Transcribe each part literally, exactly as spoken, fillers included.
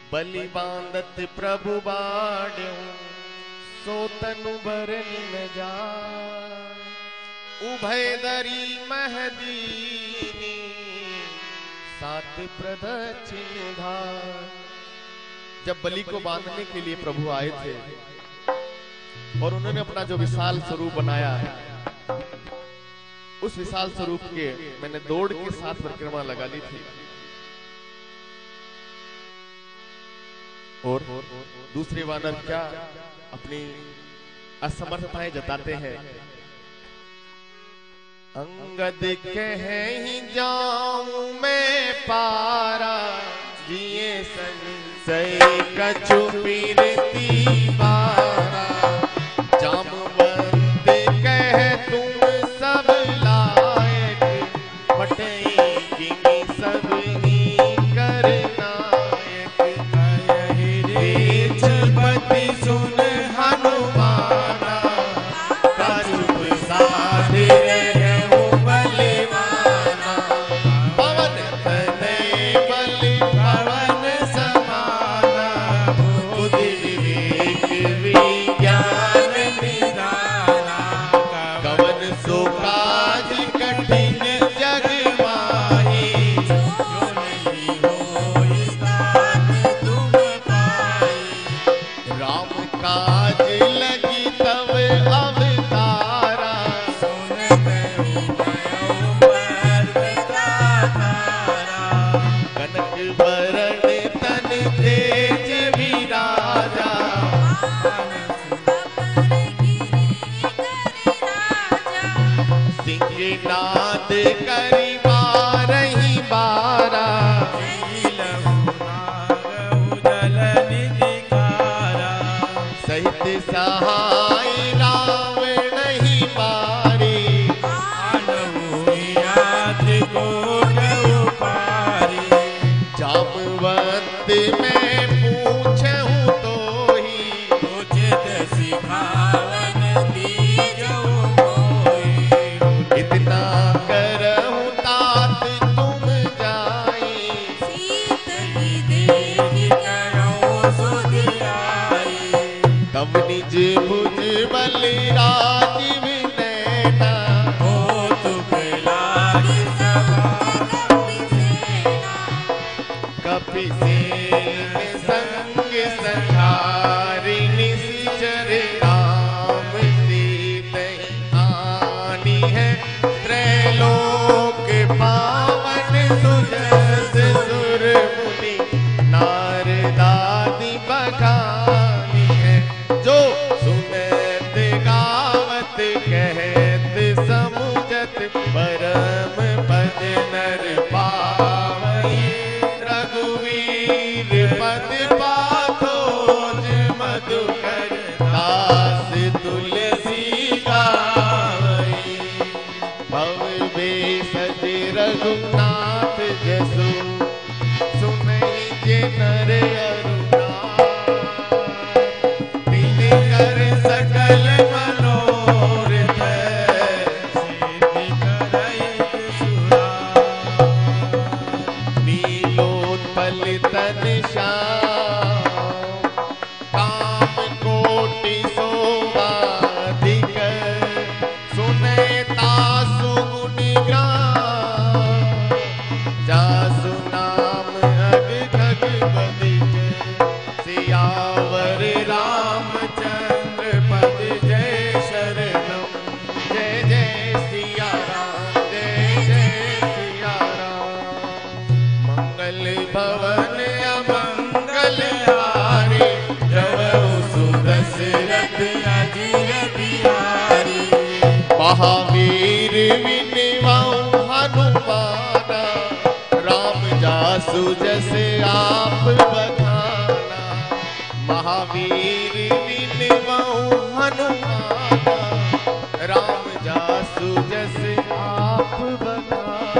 बलि बांधत प्रभु बाड्यो सो तनु बरनि न जाय। उभय दरी महदीनी सात प्रदक्षिण धार। जब बलि को बांधने के लिए प्रभु आए थे और उन्होंने अपना जो विशाल स्वरूप बनाया है, उस विशाल स्वरूप के मैंने दौड़ के साथ परिक्रमा लगा ली थी। और दूसरे वानर क्या अपनी असमर्थताएं जताते हैं। अंगद कहे ही जाऊं मैं पारा, जिए संशय कछु पीरती बारा। जामवंत कह तुम सब लायक, पटेगी सब ही करनायक। पति सुन हनुमाना, करुप साधे रहु बलवाना। पवन तनय बल पवन समाना, बुद्धि विवेक विज्ञान निधाना। कवन सो काज कठिन जग माही, जो नहीं होई तात तुम पाई। राम काज लगी तब अवतारा, सुन भयो भयो पर्वता धारा। कनक बरन तन तेज विराजा, सिंहनाद करि बारहि बारा। सहित सहाय रावण ही मारे, जामवंत मैं पूछूं तो ही, इतना करहु तात तुम जाई। तब निज भुज बल राजीव नैना, कपिसेन संग संहारि निश्चर। राम सीतहि आनी है त्रैलोक पावन। सुजस सुर मुनि नारदादि बखानी है, जो सुनत गावत कहत समुझत। परम पद नर पावई, रघुवीर पद पाथोज। मधुकर दास तुलसी गावई, भव भेषज रघुनाथ जसु। सुनहि जे नर अरुणाथ, तिन कर सकल मनोरथ। सिद्धि करैत सुरात, नीलोत्पल तन श्याम। काम कोटि शोभाधिक, सुनय तासु गुनि ग्राम। जासु नाम अग खग बदिक, सियावर रामचंद्र पद। जय शरणम जय जय सिया राम, जय जय सिया राम। मंगल भवन अमंगल हारी, जवउ सुदशरथ अजिर बिहारी। महावीर विनवउ हनुमाना, राम जासु जस आप बखाना। महावीर विनवउ हनुमाना, राम जासु जस आप बखाना।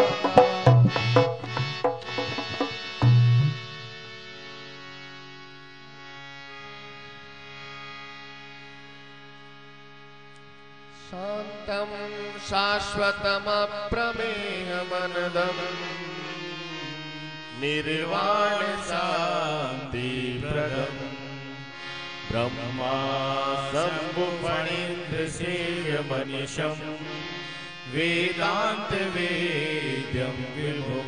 शांतं शाश्वतमप्रमेयमनदम्, निर्वाण शांति प्रदम् ब्रह्मा शंभु फणीन्द्र शेय मनीषम् वेदांत वेद्यं विभो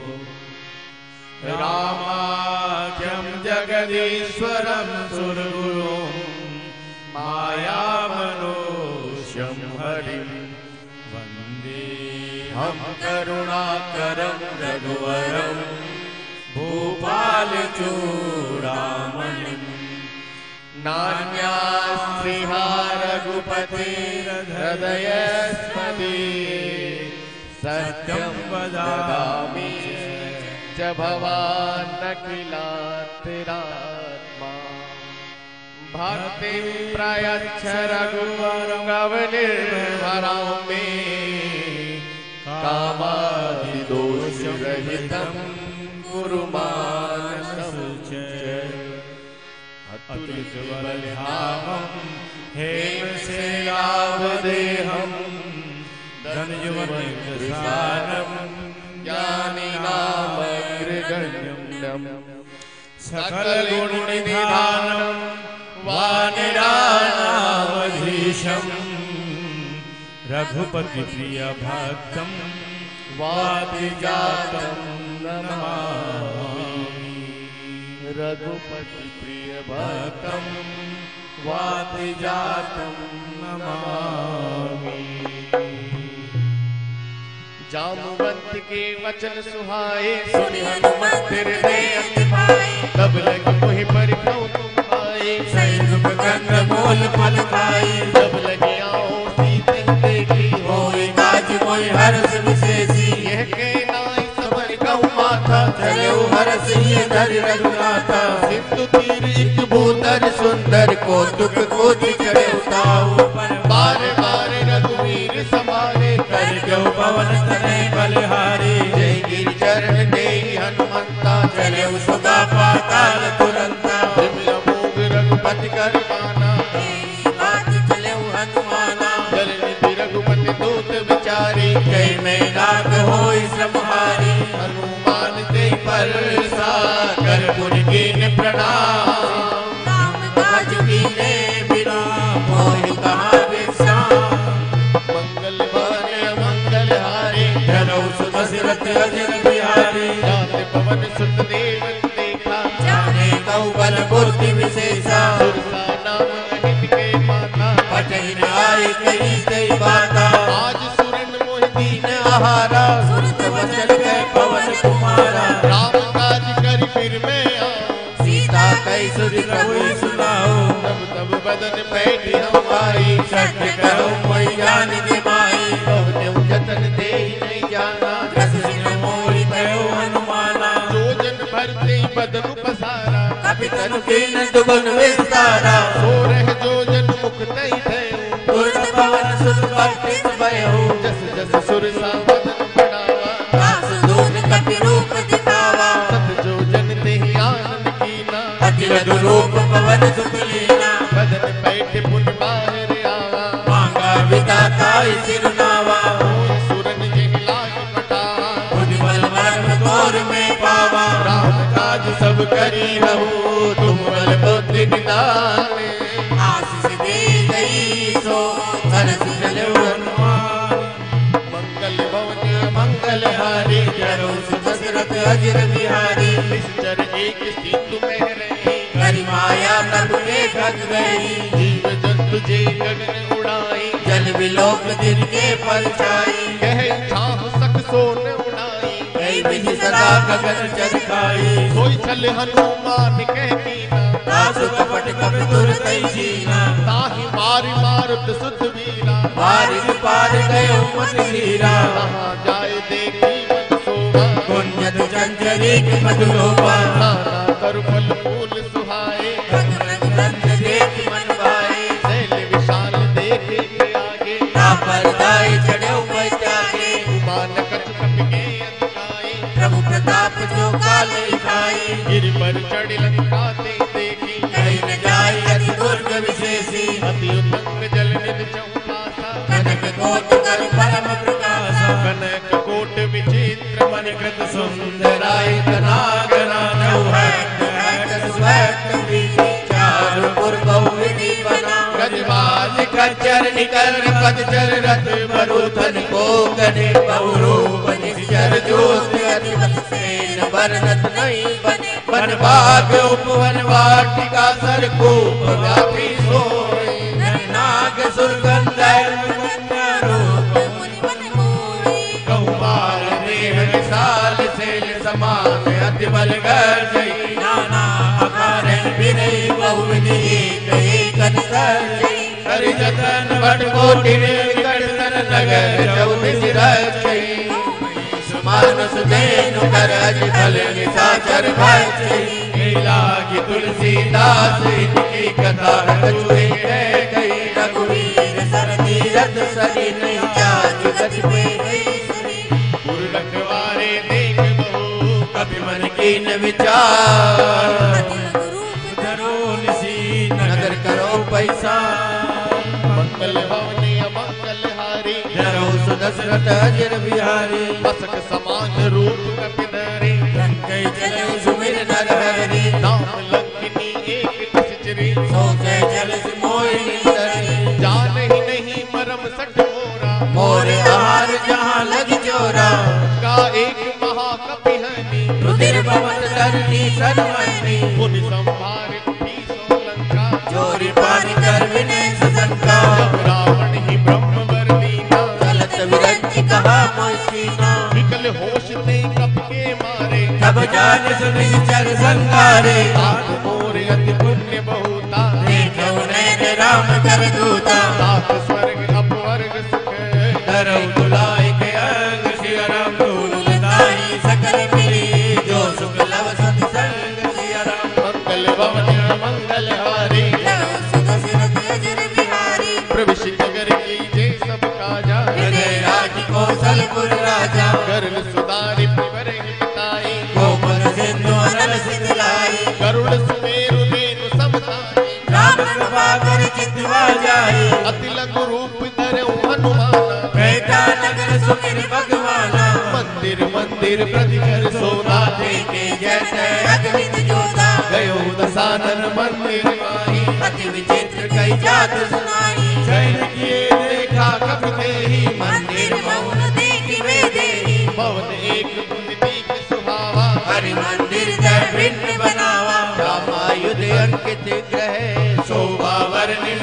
रामाख्यं जगदीश्वरं सुरगुरुं मायामनोष्यं हरिं वन्दे हम करुणाकरं रघुवरं भूपालचूडामणिं नान्यास्त्रिहा रघुपतिर्हृदयस्पदे सत्यं वदामि च भवान् अखिलात्तरात्मा भक्तिं प्रयच्छ रघुवरं मे कामादिदोषरहितं कुरु मानसं च अतुलितबलधामं हेमशैलावदेहं धन्यवनप्रसारं ज्ञानिनामग्रगण्यं सकलगुणनिधानं वानिराणामधीशं रघुपतिप्रियभक्तं वादिजातं नमामि रघुपति प्रिय भक्तं वादिजातं नमामि। जामवंत के वचन सुहाए सुनि हनुमत हृदय अति भाए तब लगी मोहि परिक्रम तुम आए सही रूप गंध मोल फल खाए जब लगी आओ सीते देखी होई काज मोहि हर्ष विशेषी यह के नाई सबर गौ माथा चले हर्ष ये धर रघुनाथा सिंधु तीर एक भूधर सुंदर को दुख को चढ़े उताऊ बार बार रघुवीर समारे कर जो पवन तनय बलिहारी जय गिर चरण दे हनुमंता चले सुगा पाताल तुरंता अमोघ रघुपति कर माना बात चले हनुमाना जल निधि रघुपति दूत विचारी जय में नाग होई श्रमहारी हनुमान जय परसा कर पुर कीन प्रणाम राम काज कीने बिना मोहि कहा विश्राम मंगल भारे मंगल हारे धरौ सुत दशरथ अजर बिहारी जाते पवन सुत देव देखा जाने कौ बल बुद्धि विशेषा सुरसा नाम अहित के माता पटहि न आए कही कई बाता आज सुरन मोहि दीन आहारा सुरत वचन गए पवन कुमारा राम काज कर फिर मैं आऊं सीता कई सुधि प्रभु सुनाओ तब तब बदन बैठी हमारी सत्य करो कोई जान के माई कहने जतन दे नहीं जाना दस दिन मोहि भयो हनुमाना जो जन भरते बदन पसारा कपि तनु कीन दुगुन विस्तारा सो रह जो जन मुख नहीं भयो तुरत पवन सुत भक्ति भयो जस जस सुरसा बदन बढ़ावा दास दूत कपि रूप दिखावा सत जो जन ते आनंद कीना अखिल रूप पवन सुख लीना बदन बैठ पुन बाहर आवा मांगा विधाता सिरनावा सुरन जय लाग पटावा खुद बल मर्म तोर में पावा राम काज सब करी रहू तुम बल बुद्धि निदाने आशीष दे गई सो हर्ष चले हनुमान मंगल भवन मंगल हारी जरो दशरथ अजर बिहारी निश्चर एक सिंधु में रही हरि माया तब में भग गई जीव जंतु जे गगन उड़ाई जल विलोक दिन के परछाई कह छाह सक सोन उड़ाई कई विधि सदा गगन चरखाई सोई छल हनुमान कह कीना दासु कपट कप तुर कई जीना ताहि मारि मारुत सुत वीरा बारिश पार गयो मन हीरा कहाँ जाए देखी मन शोभा कुंजत चंचरी के मधुलोभा नाना करु फल फूल सुहाए रंग रंग देख मन भाए शैल विशाल देखे के आगे परदाई चढ़े हुए त्यागे उमान कछ कप के अंकाई प्रभु प्रताप जो काल खाई गिर पर चढ़ लंका ते देखी कहीं न जाए अति दुर्ग विशेषी अति उतंग जल निध चौपासा कनक कोट कर परम प्रकाशा कनक कोट विचित्र मन कृत सुंदराय तनागरा नौ है है स्वैत कर निकर पद चर रथ मरुथन को गने बहुरूप निश्चर जोत अति बत्सेन वर्णत नहीं बने वन भाग उपवन वाटिका सरकूप व्यापी सोए नाग सुर गंधर्व कन्या रूप मुनि मन मोहे कौमार देह विशाल शैल समान अति बल गर्जई नाना अकारण विनय बहुविधि एक एक सर्जई कर जतन बट कोटि निकट तर नगर चौबीस रक्षई मानस देनु कर अज फल निशाचर भक्षई लागी तुलसीदास इनकी कथा कछुए कही रघुवीर सरदी रथ सरी नहीं चाचु गति पे गई सुरी पुर रखवारे देख बहु कभी मन की न विचार धरो निसी नगर करो पैसा मंगल भवनी अमंगल हारी धरो सुदशरथ अजर बिहारी मसक समान रूप कपिधरे लंकै चले सुमिर नर हरि नाम लंकिनी एक निश्चरी सो जय जल मोहिनी दरी जान ही नहीं मरम सट मोरा मोर आहार जहाँ लग चोरा का एक महाकपिहनी रुधिर भवत धरती सर्वनी पुनि संभार उठी सो लंका चोरी पानी कर विनय सशंका जब रावण ही ब्रह्म वरदीना गलत विरंच कहा मोसीना विकल होश ते कप के मारे तब जान सुनि चर संगारे आंख मोर अति पुण्य बहुता देखो नैन राम कर दूता सात स्वर्ग अपवर्ग सुख धरौ दुलाय के अंग सियाराम धूल दाई सकल मिली जो सुख लव सत संग सियाराम मंगल भवन मंगल हारी सुदशरथ अजर बिहारी प्रविश नगर की जय सब काजा हृदय राखी कौशलपुर राजा गरुड़ सुधारि पिबर हिताई गोपन सिंधु अनल सिंधलाई गरुड़ सुमेरु धेनु समताई राम कृपा कर चितवा जाई अति लघु रूप धरऊ हनुमाना बैठा नगर सुमिर भगवाना मंदिर मंदिर प्रतिकर सोना देखे जैसे अग्नित जोता गयो दसानन मंदिर माही अति विचित्र कई जात सुनाई शैल किए देखा कपि देहि मंदिर मौन देखी वे देही भवन एक पुनितिक सुहावा हरि मंदिर जय भिन्न बनावा रामायुध अंकित ग्रह शोभा वर्णिन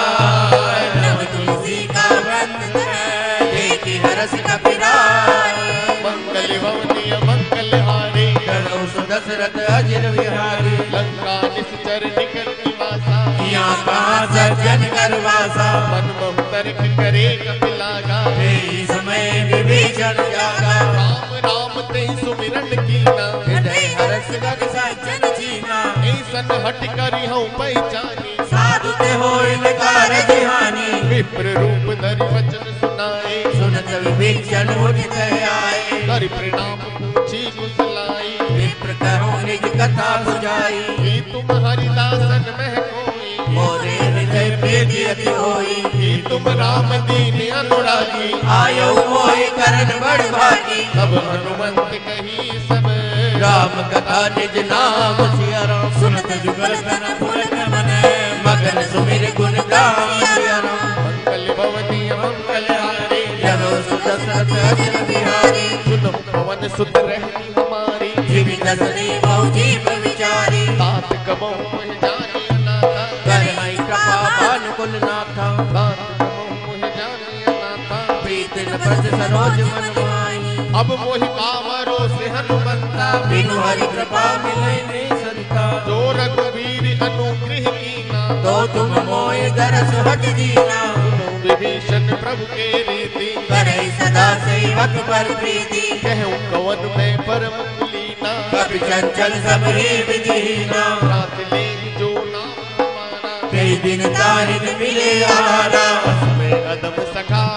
जाय नव तुलसी का वृंद है देखी हरस कपिराय मंगल भवनी मंगल हारी करो सुदशरथ अजर विहारी लंका निश्चर निकल निवासा यहाँ कहाँ सज्जन करवासा मन बहु तर्क करे कपिलागा तेई समय विभीषण जागा राम राम ते सुमिरन कीना हृदय हरस गर सज्जन जीना ऐसन हट करी हूँ पहचानी साधु ते होय नकार जिहानी विप्र रूप धरि वचन सुनाए सुनत विभीषण उठित आए करि प्रणाम पूछी कुशलाई विप्र कहो निज कथा बुझाई कि तुम हरिदासन मह कोई मोरे हृदय प्रीति अति होई कि तुम राम दीन अनुरागी आयो मोहि करन बड़ भागी तब हनुमंत कही सब राम कथा निज नाम सिया राम सुनत जुगल तन फूलत मन मगन सुमिर गुण गाम सिया राम मंगल भवनी मंगल हारी जगो सुदशरथ अजर बिहारी सुनो पवन सुत रहनी हमारी जीवित सनी बहु जीव विचारी तात कबो मोह जानी अनाथा कर हई कृपा भानुकुल नाथा तात कबो मोह जानी अनाथा प्रीत न प्रज सरोज मन माही अब मोहि पावरो से हनुमंता बिनु हरि कृपा मिलै नहीं संता जो रघुवीर अनुग्रह कीना तो तुम मोहि दरस हट दीना सुनो विभीषण प्रभु के रीति करे सदा सेवक पर प्रीति कहूँ कवन में परम कुलीना कपि चंचल सब ही विधिहीना रात ले जो नाम हमारा कई दिन तारिन मिले आहारा में अदम सखा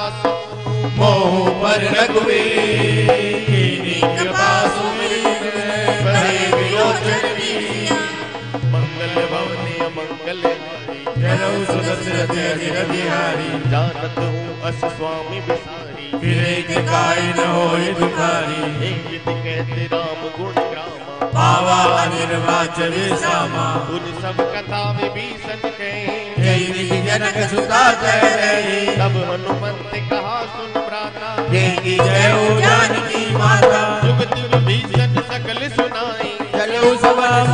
मोह पर रघुवीर कीनी कृपा सुमिर करे विलोचन वीर मंगल भवनी मंगल हारी जरो सुदशरथ अजर बिहारी जानत हूँ अस स्वामी बिसारी फिरे काय न होय दुखारी एक कहते राम गुण ग्रामा पावा अनिर्वाच विसामा उन सब कथा विभीषण कहे जय निधि जनक सुता कह रही। तब हनुमंत कहा सुन भ्राता, देखी जय हो जानकी माता। जुगत विभीषण सकल सुनाई, चलो सवन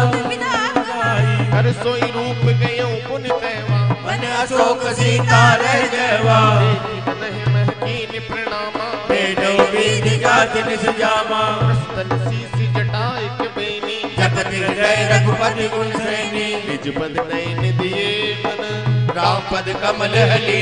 हर सोई रूप गयो पुन तैवा। मन अशोक सीता रह गवा। नहीं महकीन प्रणामा, बेटो विधि जाति निज जामा। प्रस्तन शीस जटा एक बेनी, जपत जय रघुपति गुण श्रेणी। निज पद नयन दिए मन, राम पद कमल हली।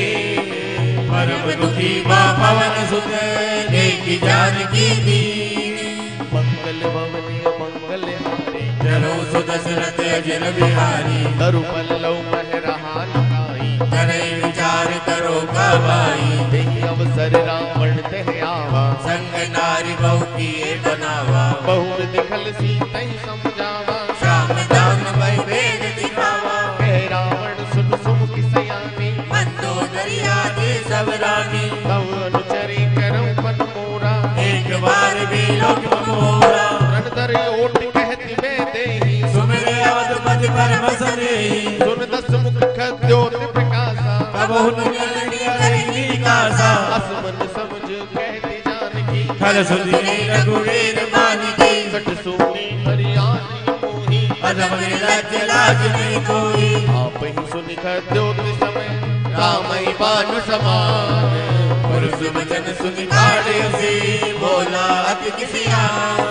परम दुखी माँ पवन सुत, देखी जानकी दीनी। मंगल भवनी मंगल हारी, चलो सो दशरथ अजर बिहारी। तरु पल्लव महरहा लगाई, करे विचार करो गवाई। देहि अवसर रावण तह आवा, संग नारी बहु किए बनावा। बहु दिखल सीतै समझावा, श्याम दान भय भेद दिखावा। कह रावण सुन सुमुखि सयानी, मंदोदरी आदि सब रानी। तव अनुचरी करौ पद मोरा, एक बार भी लोक मोरा। रणधर ओट कहति वे देहि, सुमिरे अवधपति परम सनेही। सुन दस मुख खद्योत प्रकाशा, कबहु निकल निकलई कासा। असमन समझ कहति जानकी, खल सुधि रघुवीर मानिकी। सट सोनी हरियाणी मोही, अधम राज्य लाज नहीं कोई। आप ही सुनि खद्योत समय, रामई बानु समान। पुरुष वचन सुनि काढ़े उसी, बोला अति किसी आन।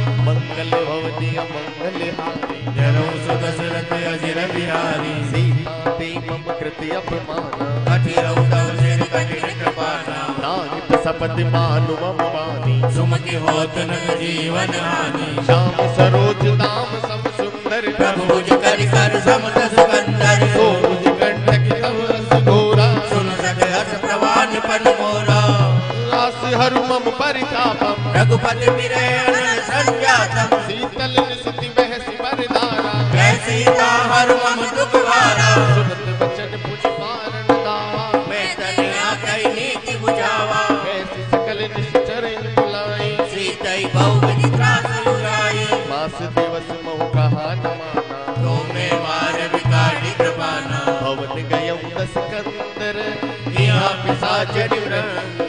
मंगल भवनी मंगल हारी, जरो सो दशरथ अजर बिहारी। सीता ते मम कृति अपमाना, कठिरौ तव सिर कठिन कृपाना। नाहित सपति मानु मम वाणी, सुमति होत न जीवन हानि। श्याम सरोज दाम सम सुंदर, प्रभु भुज कर कर समत सुकंदर। सोज कंटक तव रस घोरा, सुन सक हर्ष प्रवान पन मोरा। रास हरु मम परितापम, रघुपति बिरह अनल संजातम। शीतल निसति बहसि बरदारा, जय सीता हर मम दुख भारा। सुनत बचन पुछ मारन दावा। मैं तने आकई नीति बुझावा। कैसी सकल निश्चर बुलाई, सीतई बहु विधि त्रास लुराई। मास दिवस महु कहा न माना, तो मैं मार विकाटी कृपाना। भवन गयौ दस कंदर, यहाँ पिशाचरि वृंद।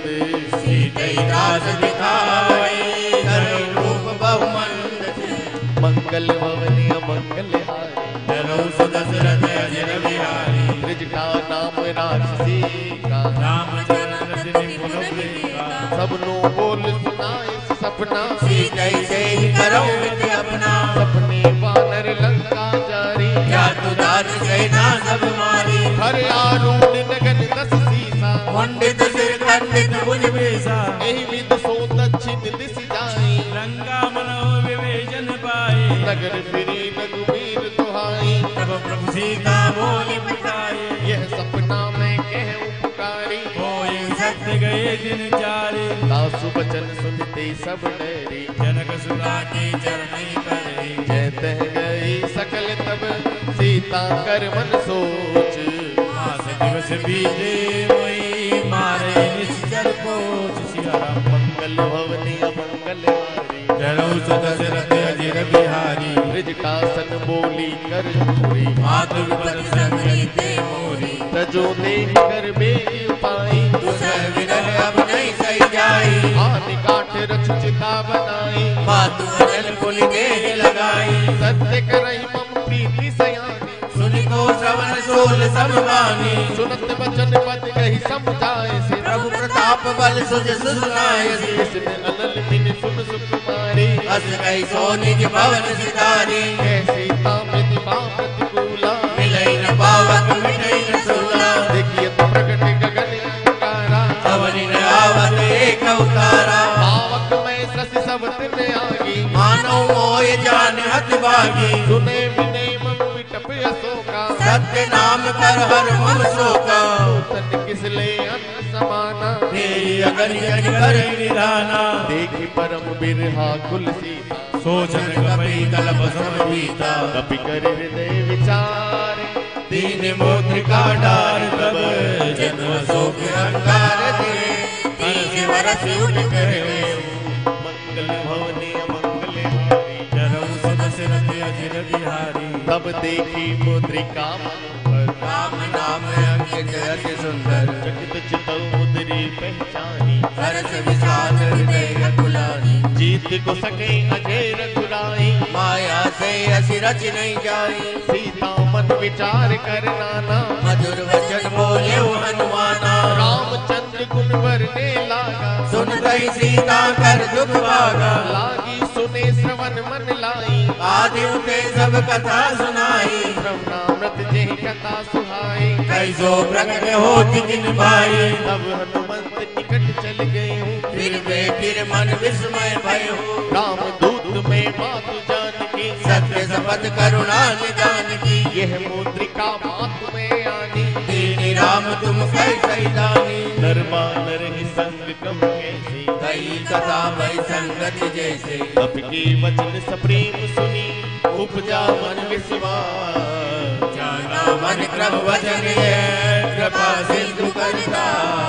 सीतई दास दिखाई, करुण रूप बहु मंद। मंगल भवनी मंगल हारी, चलो सो दशरथ अजर बिहारी। त्रिजटा नाम राक्षसी का, रामचंद्र रजनी पुन प्रियका। सबनो बोल सुनाए सपना। सीतई से ही करो मित अपना। सपने वानर लंका जारी, जातु दान सेना सब मारी। हर आरूढ़ नगन दस सीसा, पंडित सिर खंडित भुज बेसा। एहि विद सो दक्षिण दिस जाई, लंका मनो विवेचन पाए। नगर फिरी रघुवीर दुहाई। तब प्रभु सीता बोली पिताई। यह सपना मैं कहूँ पुकारी, होय सत्य गए दिन चारे। दासु बचन सुनते सब डरी, जनक सुता के चरण करे। जय तह गई सकल तब, सीता कर मन सोच। मास दिवस बीते मोई, मारे निश्चर कोच। सिया राम मंगल भवनी मंगल हारी, चलो सो दशरथ अजर बिहारी। ब्रजटासन बोली कर जोरी, मातु पद संगीते मोरी। तजो देख कर बेगी पाई, तुझे विरह अब नहीं सही जाई। आन काट रच चिता बनाई, मातु अजल पुनि देह लगाई। सत्य करई मम प्रीति सयानी। सुनि को श्रवण सोल समवानी। सुनत बचन पद कही समझाए से, प्रभु प्रताप बल सुज सुनाय। इसने अनल दिन सुन सुकुमारी, अस गई सोनि के भवन सितारी। कैसी तामित बा प्रतिकूला, मिलई न पावक मिटई न सूला। देखिए तो प्रकट गगन अंगारा, अवनि न आवत एक अवतारा। पावक में शशि सबत ने आगी, मानो मोय जान हत भागी। सुने विनय मम विटप अशोका, सत्य नाम कर हर मम शोका। तन किसले अन्न समाना, तेरी अगन जन कर निधाना। देखी परम बिरहा कुल सीता, सोचन कपि कलप समपीता। कपि कर हृदय विचार, दीन मोत्रिका डार तब। जन्म शोक अंगार दिए, तीन बरस उठ करे। मंगल भवनी मंगल हारी, चलो सो दशरथ अजर बिहारी। तब देखी मुद्रिका मनोहर, राम नाम अंकित अति सुंदर चकित चितौ मुद्री पहचानी सरस विशाल हृदय रघुलानी जीत को सके अजय रघुराई माया से असि रच नहीं जाई सीता मन विचार कर नाना मधुर वचन बोले हनुमाना रामचंद्र गुण बरने लागा सुन गई सीता कर दुख भागा लागी सुने श्रवण मन लाई आदि उठे सब कथा सुनाई श्रवणामृत जय कथा सुहाई कैसो प्रकट हो दिन भाई तब हनुमंत निकट चल गए हूँ फिर वे फिर मन विस्मय भयो राम दूत में मातु जानकी सत्य शपथ करुणा निदान की यह मुद्रिका मातु में आनी दीनी राम तुम कैसे दानी नरवानर ही संग कम कैसी कई कथा भई संगति जैसे आपके वचन सप्रेम सुनी उपजा मन विश्वास जाना मन क्रम वचन है कृपा सिंधु करता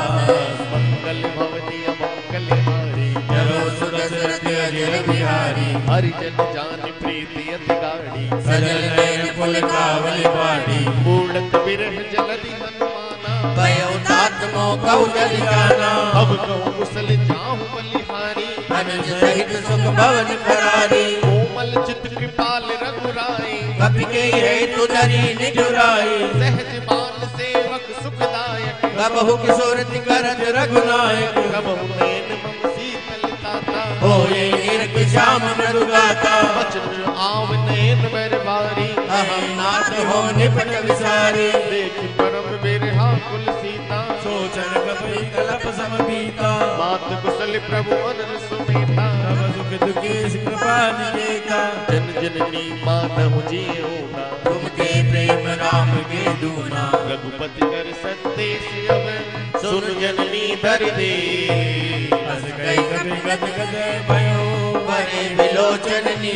मंगल भवनी अमंगल हारी चलो सुदशरथ अजर बिहारी हरिजन जान प्रीति अति गाड़ी सजल नयन पुल कावल बाड़ी मूढ़त बिरह जलधि हनुमाना भयो तात मोह जल जाना अब कहूँ कुशल जाहु बलिहारी अनुज सहित सुख भवन करारी कोमल चित कृपाल रघुराई कपि के हेतु धरी निजुराई सहज बाल सेवक सुखदायक कबहु किशोरति करत रघुनायक कबहु नैन मम शीतल ताता होए निरख श्याम मृदु गाता बचन आव नैन बरबारी अहम नाथ हो निपट विसारी देख परम बिरहा कुल सीता सोचन कपि कलप समबीता मात कुशल प्रभु अनर सुमेता तब दुख दुखेश कृपा निकेता जन जननी मानहु जीऊना तुमके प्रेम राम के दूना रघुपति कर संदेश अब सुन जननी धर दे बस गई कपि गद गद भयो बरे विलोचननी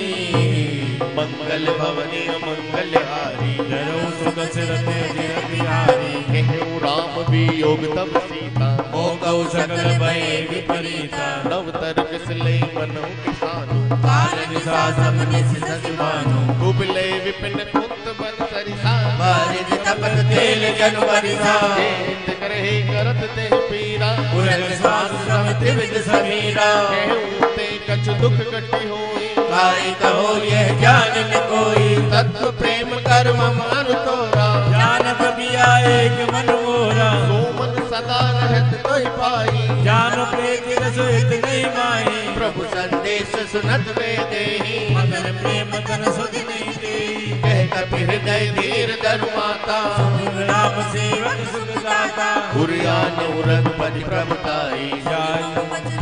मंगल भवनी मंगल हारी जरो सुदशरथ अजर बिहारी कहूँ राम वियोग तब सीता हो कौ सकल भय विपरीता नव तर्क सिले मनो किसानु काल निसा सब निस सजमानु कुबले विपिन कुंत बन सरिसा बारिद तपत तेल जन बरिसा हित करहि करत ते पीरा पुरन श्वास श्रम त्रिविध समीरा कहूँ ते कछु दुख कटी होई काय कहो यह ज्ञान न कोई तत्व प्रेम कर्म मान तोरा ज्ञान बबिया एक मन मोरा सो मन सदा रहत कोई पाई ज्ञान प्रीति रस हित नहीं माई प्रभु संदेश सुनत वे देहि मगन प्रेम तन सुध नहीं देई कह कपि हृदय धीर धरु माता सुन राम सेवक सुख दाता गुरियान उरग पति प्रभुताई जाय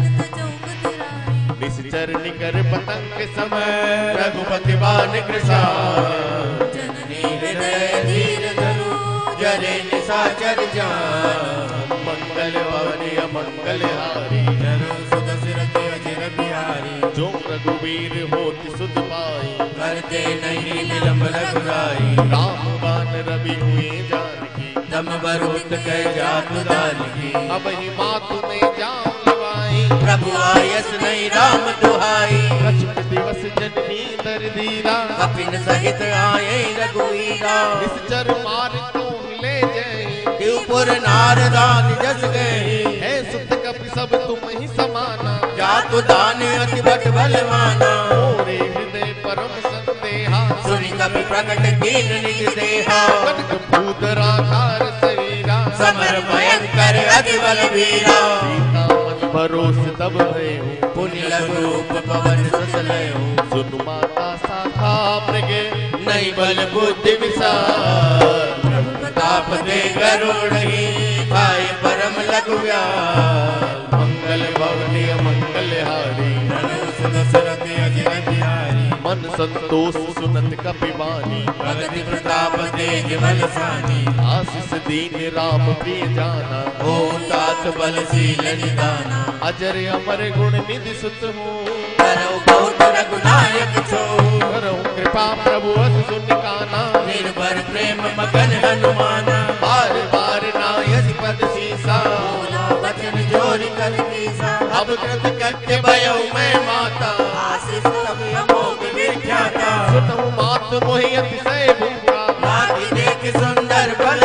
निश्चर निकर पतंग समय रघुपति बान कृषा जननी हृदय धीर धरु जरे निशाचर जान मंगल भवनी अमंगल हारी जरो सुदशरथ अजर बिहारी जो रघुवीर होति सुध पाई करते नहीं विलंब रघुराई राम बान रवि हुए जानकी दम बरुत कह जात दानकी अब ही मातु में जाम लवाई प्रभु आयस नहीं राम दुहाई कछुक दिवस जननी दर दीरा कपिन सहित आए रघुवीरा निश्चर मार तो ले जाए शिवपुर नारदान जस गए है सुत कपि सब तुम ही समाना जातु दान अति बट बलवाना मोरे हृदय परम संदेहा सुनि कपि प्रकट कीन निज देहा कनक भूधराकार शरीरा समर भयंकर अति बल वीरा सीता मन भरोस तब भयो पुण्य लघु रूप पवन सुसलयो सुन माता शाखा मृग नहीं बल बुद्धि विसार प्रभु प्रताप दे गरुड़हि पाए परम लघु व्याल मंगल भवनी मंगल हारी सुदशरथ अजर बिहारी मन संतोष सुनत कपिवानी भगति प्रताप तेज बल सानी आशीष दीन राम प्रिय जाना हो तात बलशील निदाना अजर अमर गुण निधि सुत हो करो बहुत रघुनायक छो करो कृपा प्रभु अस सुन काना निर्भर प्रेम मगन हनुमाना बार बार नायस पद सीसा बोला वचन जोरी कर कीसा अब कृत कत्य भयो मैं माता आशीष तब अमोघ विख्याता सुनहु मात मोहि अतिशय भूखा नाति देख सुंदर बल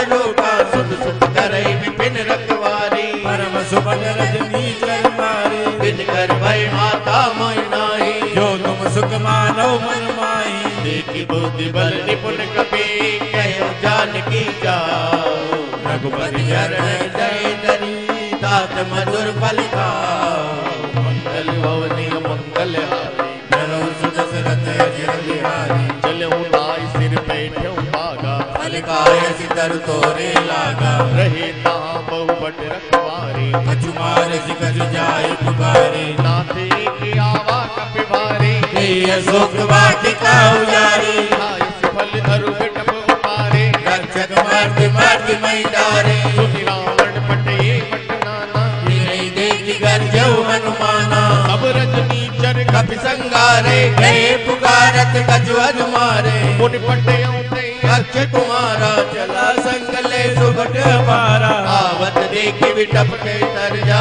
देखी बुद्धि बल निपुण कपि कहो जानकी जाओ रघुपति चरण जय धरी तात मधुर फल खाओ मंगल भवनी मंगल हारी धरो सुदशरथ अजिर बिहारी चलहु नाय सिर बैठो भागा फल काय सितर तोरे लागा रहे ताहाँ बहु बट रखवारे कछु मार सिकज जाय पुकारे नाथे के आवा कपि भारे अशोक वाटिका उजारी खाय फल धरु बिटप उपारे रक्षक मर्द मर्द मई डारे सुनि रावण पटे पट नाना नहीं देखी गर्जौ हनुमाना सब रजनी चर कपि संगारे गए पुकारत कछु हनुमारे मुनि पटे औते अक्ष कुमारा चला संगले सुभट पारा आवत देखी बिटप के तर जा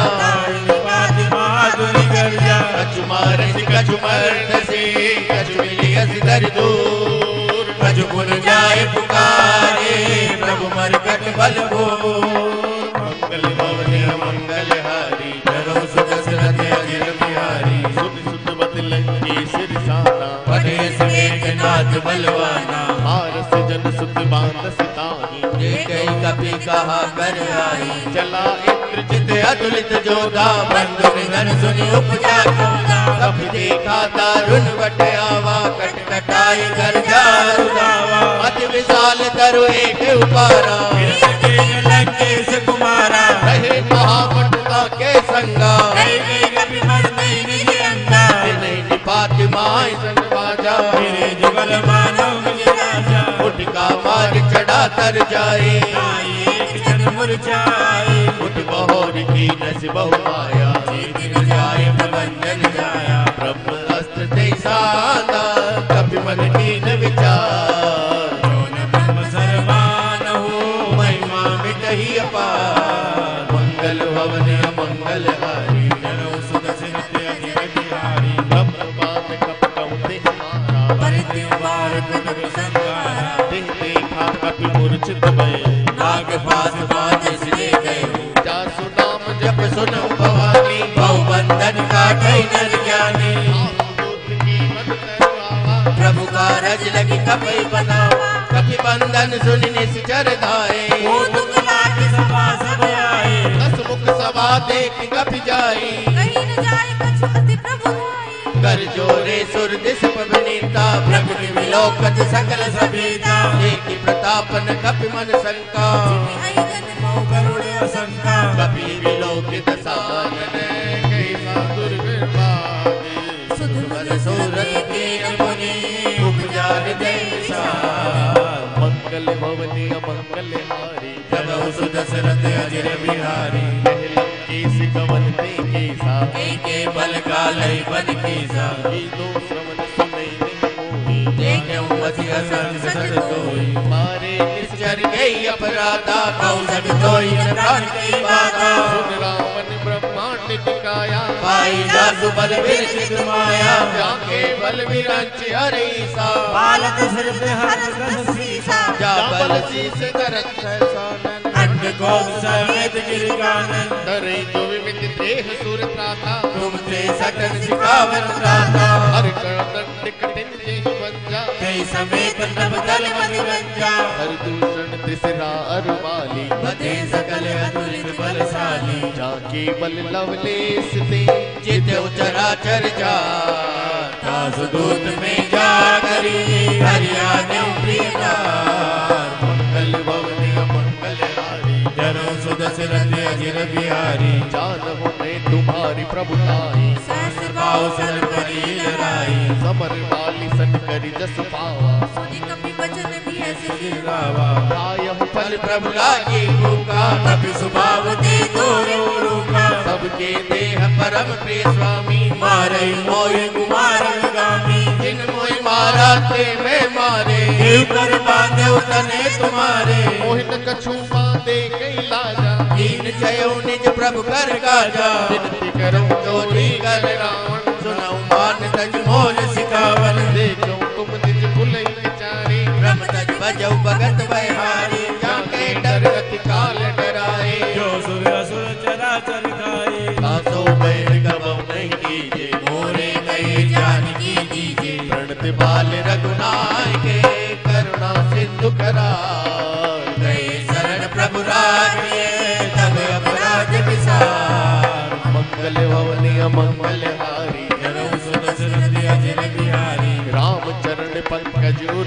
कछु मार कछु मर्द से कछु मिलियस दर दूर कछु पुन जाए पुकारे प्रभु मरकट बल भो मंगल भवनी मंगल हारी धरो सुदशरथ अजिर बिहारी सुत सुत बत लंके सिर साना पढ़े समेत नाथ बलवाना मारस जन सुत बांधस ताही देखई कपि कहा कर आई चला इंद्रजित अतुलित जोधा बंधु निधन सुनि उपजा कोदा कपि देखा दारुण बट आवा कट कटाई कर जारु दावा अति विशाल तरु एक उपारा लंकेश कुमारा रहे महापटुता के संगा कपि मन नहीं अंगा नहीं निपात माय संग बाजा मेरे जुगल मानव राजा उठका मार चढ़ा तर जाए एक जन मुरझाए उठ बहोर की नस बहु माया जीत न जाए प्रबंधन जाया ब्रह्म अस्त्र ते सादा कपि मन कीन विचार जो न ब्रह्म सर्वान हो महिमा मिटहि अपार मंगल भवनी मंगल हारी धरो सुदशरथ अजिर बिहारी ब्रह्म बात कप कहते हमारा परिधि बार कटक संगारा देह देखा कपि मूर्छित भय नाग पास बात इसलिए गए जासु नाम जब सुनो भवानी बहु बंधन काटै नर ज्ञानी दूत की मत करो आवा प्रभु का रज लगी कपि बनावा कपि बंधन सुनि निश्चर धाए ओ दुगला की सभा सब आए दस मुख सभा देख कपि जाए कहीं न जाए कछु अति प्रभु भाई कर जोरे सुर दिस पवनीता प्रभु विलोकत सकल सभीता देखी प्रतापन कपि मन शंका आई जन मोह गरुड़ असंका कपि विलोकित सानन कैसा दुर्विपाक सुध बर सूरत के मुनि उपजा हृदय विशाल मंगल भवनी मंगल हारी जब सुदशरथ अजिर बिहारी लंकेश कवन ते केसा के बल कालय बन कीसा ये दो श्रवण सुनई नहीं मोही देखऊं मति असंग सत तोई मारे निश्चर गई अपराधा कौ सक तोई न प्राण की बाधा सुन रावण ब्रह्मांड टिकाया पाई जासु बल विरचित माया जाके बल विरंच हरीसा बालक सिर पे हर हरस सीसा जा बल शीस करत सहसानन अंड को समेत गिरगानन डरे जो विमित देह सुर त्राता तुमसे सकल सिखावन प्राता हर कड़दंड कठिन जेहि बंजा कई समेत नभ दल मधि रंजा हर दूषण त्रिसरा अरुमाली बधे सकल अतुलित बलशाली जाके बल लवलेस ते जिते चराचर जा तासु दूत में जा करी हरियाणे प्रियकार मंगल भवनी मंगल हारी धरो सुदशरथ अजिर बिहारी जानहु मैं तुम्हारी प्रभुताई सहस्र पाव सन परी लड़ाई समर वाली सन करी जस पावा सुनि कपि वचन भी ऐसे ही रावा आयहु फल फल प्रभु लागी भूखा कपि स्वभाव दे तोरो रूखा सबके देह परम प्रिय स्वामी मारे मोय कुमार गामी जिन मोय मारा ते मैं मारे देव कर बांधे तने तुम्हारे मोहित कछु बांधे कई लाजा दीन जयो निज प्रभु कर काजा विनती करो चोरी कर रावण सुनाऊ मान तज मोल सिखावन देखो तुम निज भुलई विचारी ब्रह्म तज बजौ भगत बहारी जाके डर अति काल डराए जो सुर असुर चराचर खाए तासो बैर गवम नहीं कीजे मोरे गए जान की दीजे प्रणत बाल रघुनाथ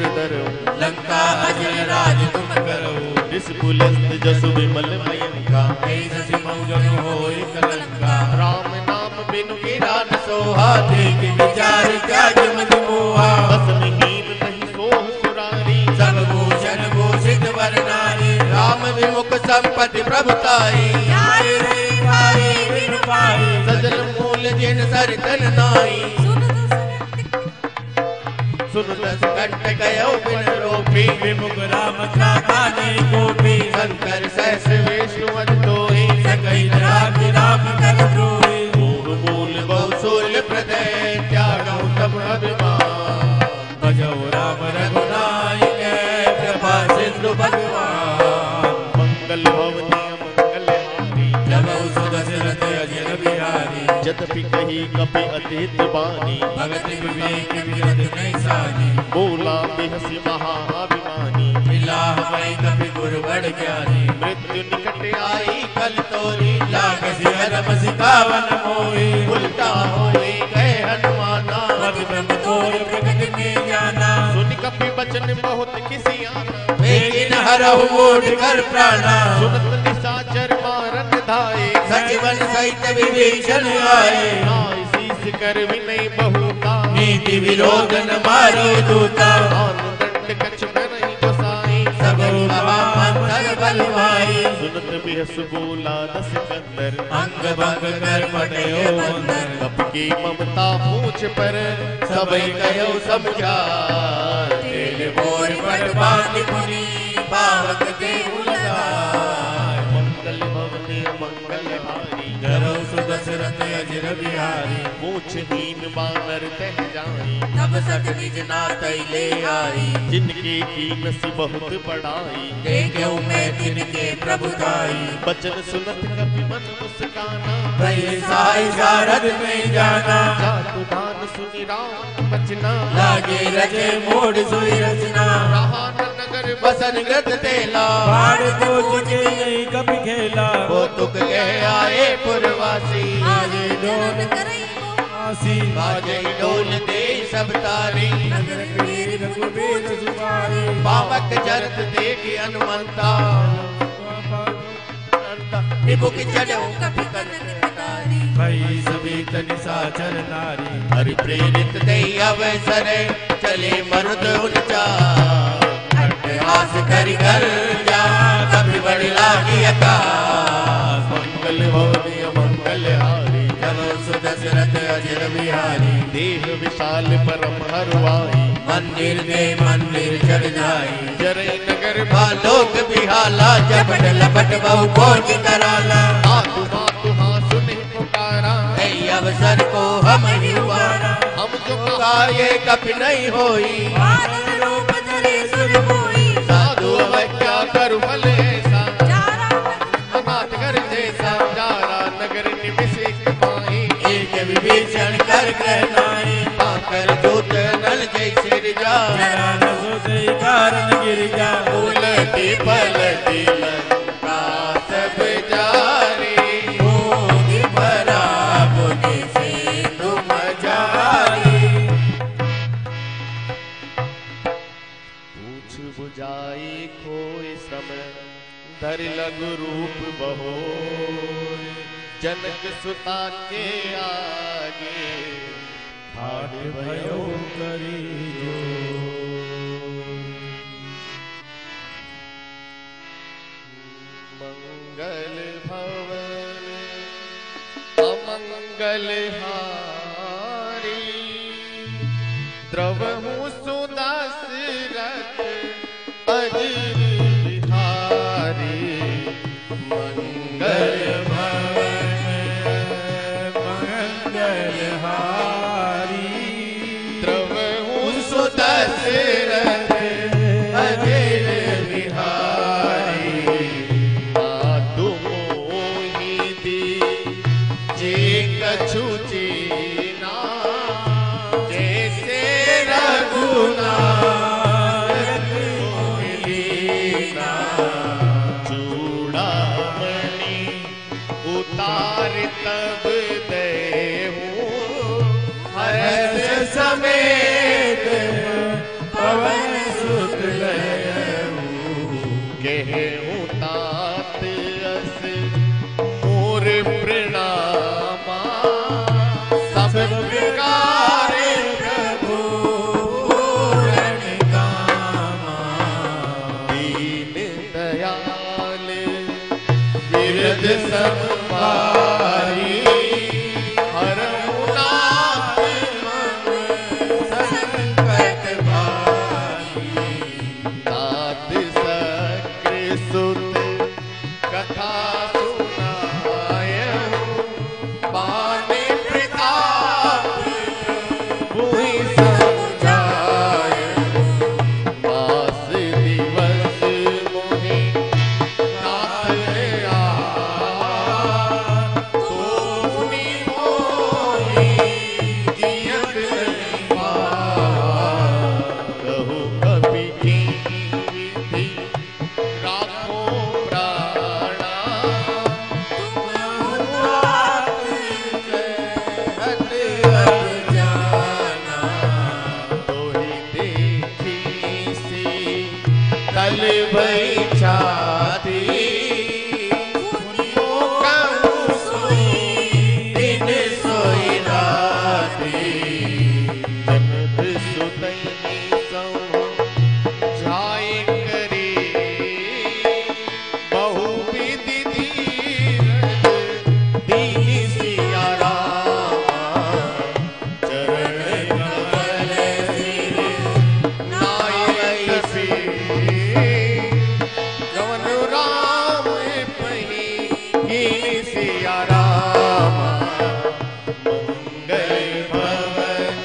धरो लंका अजय राज तुम करो रिस पुलस्त जसु विमल मयंका शशि मौजन होई कलंका राम नाम बिनु गिरा न सोहा देख विचार त्याग मत मोहा बसनहीन नहीं सोह सुरारी सब भूषण भूषित वर नारी राम विमुख संपत्ति प्रभुताई जाय रे भाई बिन पाई सजल मूल जिन सर तन नाई सुन दस सुन दस कंठ गयो बिन रोपी विमुख राम खाने गोपी शंकर सहस विष्णु अदोई सकई राम राम कर द्रोही मूल मूल बहुसूल प्रदय त्यागौ तब अभिमान भजौ राम रघुनायक कृपा सिंधु भगवान मंगल भवनी मंगल हारी जबौ सुदशरथ अजर बिहारी जदपि कही कपि अतीत बानी भगत विवेक विरत नहीं सानी बोला बिहसी महाअभिमानी मिला हमें कपि गुरु बड़ ज्ञानी मृत्यु निकट आई आई कल तोरी लाग सिहरम सिकावन मोही उल्टा होई गए हनुमाना मत ब्रह्म तोर प्रगट में जाना सुन कपि बचन बहुत किसी आना लेकिन हरहु मोड़ कर प्राणा सुनत निशाचर मारन धाये सजीवन सहित विभीषण आए नाय शीस कर विनय बहुता नीति विरोध न मारो दूता दान दंड कछ नहीं गोसाई सब महामंत्र बलवाई सुनत बिहस बोला दस कंदर अंग भंग कर पटयो बंदर कप की ममता पूछ पर सबई कयो समझार तेल बोर पर बांध पुनी पावक देहु लगार मंगल भवनी मंगल हारी धरो सुदशरथ अजर बिहारी मूछहीन बानर तह जाई तब सठ निज नाथ ले आई जिनके कीनसी बहुत बढ़ाई देखो मैं तिनके प्रभुताई बचन सुनत कपि मन मुस्काना भई साई सारद में जाना जातु दान सुनि राम बचना लागे रजे मोड़ सोई रचना रहा न नगर बसन ग्रत तेला बाढ़ को तुझे नहीं कभी खेला वो तुक के आए पुरवासी आगे डोल करई को आसी बाजे डोल दे सब तारी नगर वीर रघुबीर सुमारी पावक जरत देख हनुमंता निबुक चढ़ो कपि कनककारी भई सभी तनि साचर नारी हरि प्रेरित दे अवसर चले मरुद उनचा अट्टहास करि कर जा कभी बड़ी लागी आकाश मंगल भवनी मंगल हारी चलो सुदशरथ अजर बिहारी देह विशाल परम हरवाई मंदिर दे मंदिर चढ़ जाई जरै नगर लोक बिहाला जपट लपट बहु कोटि कराला मातु मातु हाँ सुनि पुकारा ऐ अवसर को हम ही उबारा हम जो का ये कभी नहीं होई बादल रूप धरे सुर मोई साधु अवज्ञा करु फल ऐसा चारा अनाथ कर जैसा जारा नगर निमिष एक माही एक विभीषण कर कहनाई पाकर दूत नल जैसे रिजा जरा न सोते कारण गिर जा उलटी पलटी लंका सब जारी मोदी भरा बुद्धि से तुम जारी पूछ बुझाई खोई समय धर लघु रूप बहो जनक सुता के आगे हाथ भयो करी जो मंगल भवन अमंगल हारी द्रवहु सुदशरथ अजर बिहारी मंगल मंगल हारी द्रवहु सुदशरथ अजर बिहारी मातु मोहि दी जे कछु चीना जैसे रघु कहूँ तात अस मोर प्रणामा सब प्रकार प्रभु पूरन कामा दीन दयाल गिरद संभारी हरहु नाथ मम संकट भारी नाथ सक्र सुत कथा सुनायहु पाने प्रताप भूहि समझायहु मास दिवस मोहि नाथ आया तो मुनि मोहि जियत नहीं पाया कहु कपि की विधि राखो प्राणा तुम हुआत कहत अब जाना तोहि देखी सी कल भई छाती मुनियों कहूँ सोई दिन सोई राती जनक सुतई सौ जाय करे बहुविधि धीरज दीन सिया रामा चरण कमल सिर नायक से गवन राम पही कीन सिया रामा मंगल भवन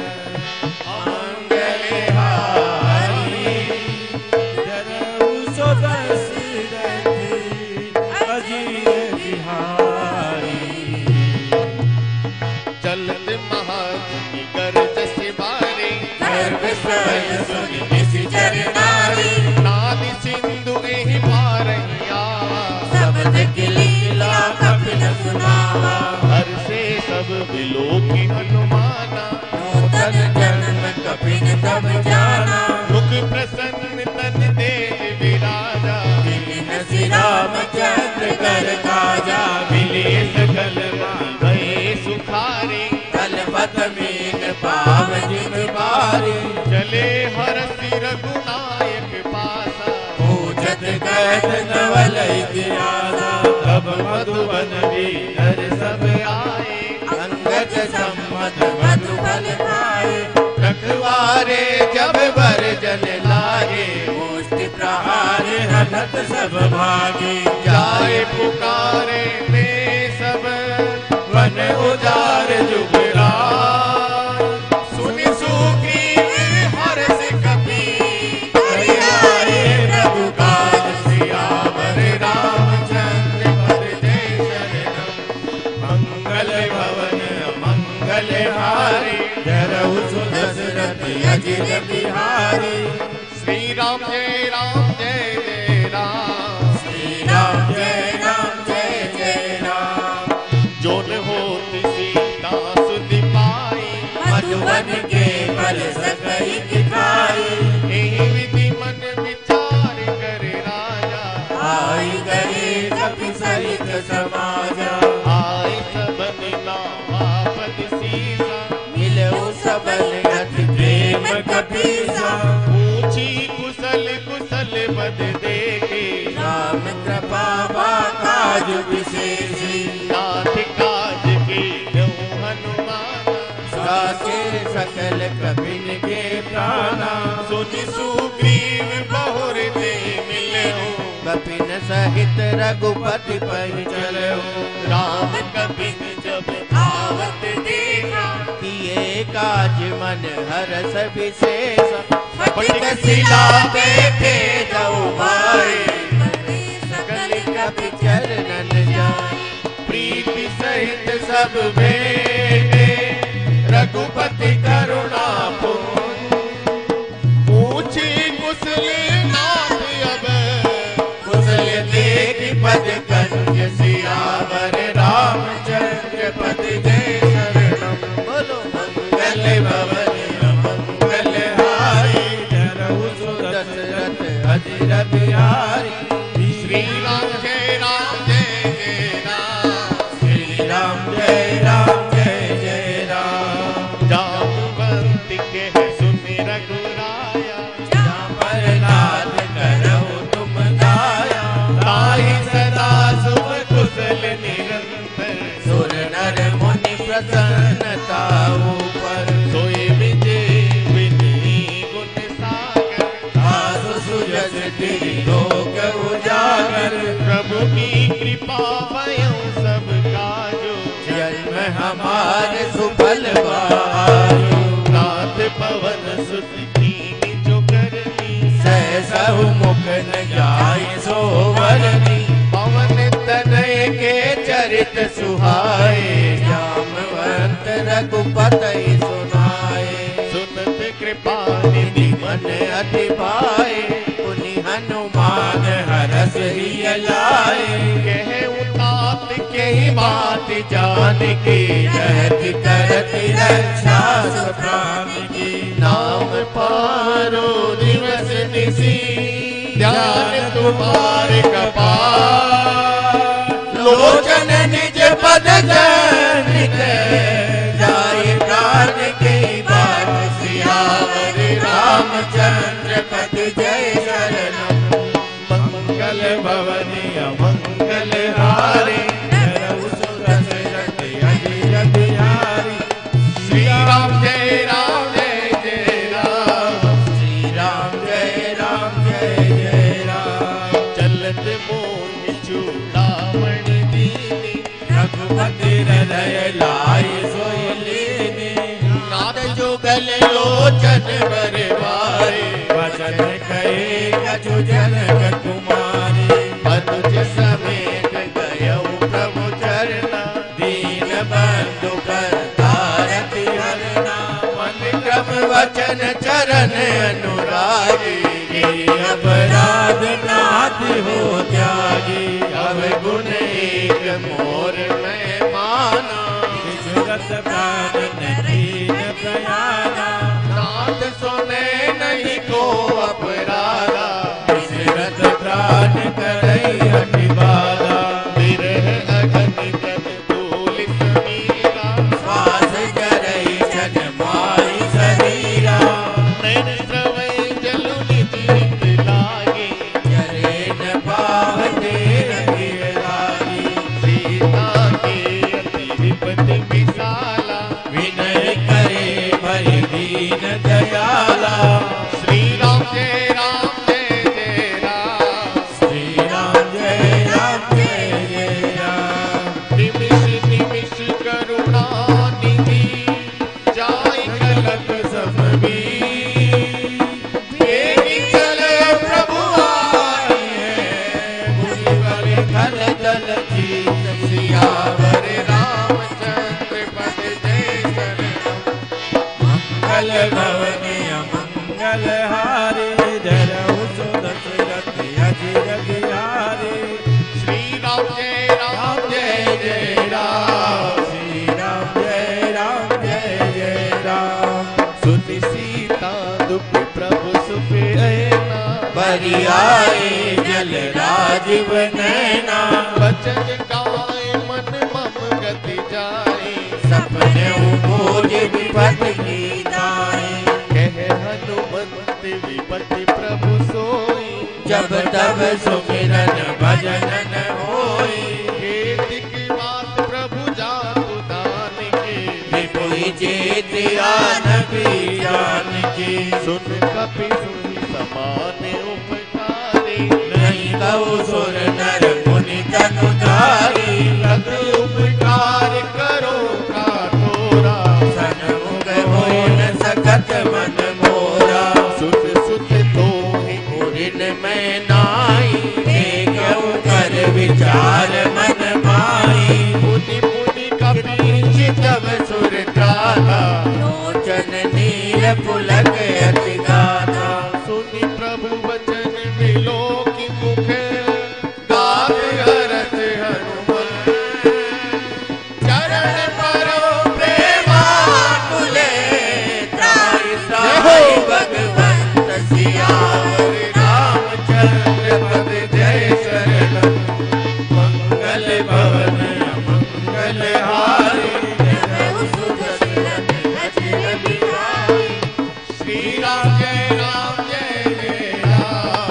मंगल हारी जरऊ सो दशरथ अजीर बिहारी चलत महाजनी गर्ज से बारे गर्भ सहज सुनि निश्चर नारी नादि सिंधु एहि पारैया शब्द की लीला कपिल सुनावा हर से सब विलोकी हनुमाना नूतन जन्म कपिल तब जाना मुख प्रसन्न तन तेज विराजा दीन श्री रामचंद्र कर काजा मिले सकल माँ भय सुखारे तलपत मीन पाव जिम बारी चले हर सिर गुनायक पासा पूजत कहत नवल इतिहासा तब मधुबन वीर सब आए अंगद सम्मत मधुबल खाए रखवारे जब बर जन लागे मुष्टि प्रहार हनत सब भागे जाए पुकारे ने सब वन उजार जुगराज सुनि सुग्रीव हर्ष कपि हरि आए प्रभु काज सियावर रामचंद्र पद जय शरणम मंगल भवन मंगल हारी जरऊ सुदशरथ अजिर बिहारी श्री राम जय राम जय जय राम श्री राम जय राम जय जय राम जोन होती सीता सुधि पाई मधुबन के फल सकई दिखाई एहि विधि मन विचार करे राजा आई गए कपि सहित समाजा आए सबन नामापद सीसा मिलऊ सबल अति प्रेम कपीसा पूछी कुशल कुशल बद देखे राम कृपा बा काज विशेषी नाथ काज के दऊं हनुमाना साके सकल कपिन के प्राणा सुनि सुग्रीव बहुर ते मिलहु कपिन सहित रघुपति पहि चलऊ राम कपिन जब आवत देखा किए काज मन हरस विशेष फटिक शिला बैठे दऊ भाई सकल कपि चरणन जाय प्रीति सहित सब भेटे रघुपति करुणा पूर्ण पूछी कुशल नाथ अब कुशल देख पद कंज सियावर रामचंद्र पद जय शरणम बोलो मंगल भवन मंगल हारी जरऊ सो दशरथ अजिर बिहारी त्रिलोक उजागर। प्रभु की कृपा भयं सब काजो, जन्म हमारे सुफल बायो। नाथ पवन सुत कीनी जो करनी, सहसहु मुख न जाय सो वरनी। पवन तनय के चरित सुहाए, जामवंत रघुपति सुनाए। सुनत कृपा निधि मन अति पाए, पुनि हनुमान हरस ही लाए। कह उतात के ही बात जान की, रहती करती रक्षा सब प्राण की। नाम पारो दिवस निसी, ध्यान तुम्हारे कपाल। लोचन निज पद जनित, जाय प्राण की बात। सियावर रामचंद्र पद जय शरण। मंगल भवनी अमंगल हारी, धरऊ सुदशरथ अजिर बिहारी। श्री राम जय राम जय जय राम, श्री राम जय राम जय जय राम। चलत मोहि चूड़ामणि दीनी, रघुपति हृदय लाय सोई लीनी। नाथ जुगल लोचन बरवारे, वचन कहे कछु जनक कुमारी। अनुज समेत गयऊ प्रभु चरना, दीन बंधु करतारति हरना। मन क्रम वचन चरण अनुरागी, गिरि अपराध नाति हो त्यागी। अब गुण एक मोर मैं माना, विजुरत प्राण नहीं न प्रयाना। नाथ सुने नहीं को अपराधा, विजुरत प्राण करई हठि बाधा। विरह अगनि तन दूलित मीरा, श्वास जरई जन मारी शरीरा। नैन स्रवै जलु निधि हित लागे, जरे न पावते रघि लागी। सीता के अति विपति विशाला, विनय करे भरि दीन दयाला। श्री राम जय राम जय जय राम। श्री राम जय राम जय जय राम। निमिष निमिष करुणा निधि, जाय कलक सब बीर। तेरी चले प्रभु आई है, मुनिवर खल दल जीत। सियावर रामचंद्र पद जय शरण। मंगल भवनी अमंगल हारी, धरऊ सुदशरथ अजिर बिहारी। श्री राम जय राम जय जय राम। श्री राम जय राम जय जय राम। सुति सीता दुख प्रभु सुफेना, बरि आए जल राजीव नैना। बचन गाय मन मम गति जाए। सपने बोझ विपत की दाई। कह हनुमंत विपति प्रभु सोई, जब तब सुमिरन भजन न होई। खेती की बात प्रभु जातु दान के। विपुई चेत आन भी जान की। सुन कपि सुनि समान उपकारी, नहीं कऊ सुर नर मुनि तनु धारी। लग उपकार करो का तोरा, सनमुख होय न सकत मन मोरा। सुत सुत तोहि उरिन मैं नाई, देखऊ कर विचार मन माई। मुनि मुनि कपि चितव सुर गाथा, लोचन नील पुलक अति गाथा। सुनि प्रभु वचन मिलो कि मुख, गात हरत हनुमान। चरण परो प्रेमाकुले, त्राहि त्राहि भगवंत सियावर रामचंद्र पद जय शरण। मंगल भवन मंगल हारी, धरऊ सुदशरथ अजिर बिहारी। श्री राम जय राम जय जय राम।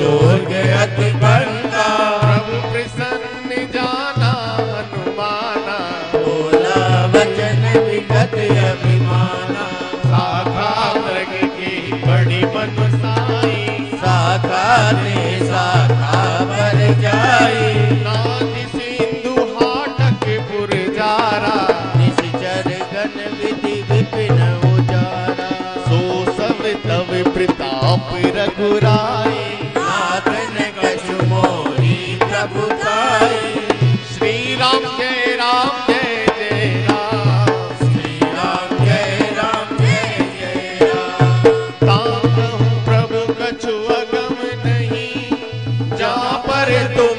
दुर्ग अति बंदा प्रभु प्रसन्न जाना हनुमाना बोला वचन विगत अभिमाना शाखा मृग की बड़ी मनसाई शाखा ने शाखा पर जाई नादि सिंधु हाटक पुरजारा निश्चर गण विधि विपिन उजारा सो सब तव प्रताप रघुराई नाथन कछु मोरी प्रभुताई श्री राम जय राम जय जय राम श्री राम जय राम जय जय राम ताकहु प्रभु कछु अगम नहीं जा पर तुम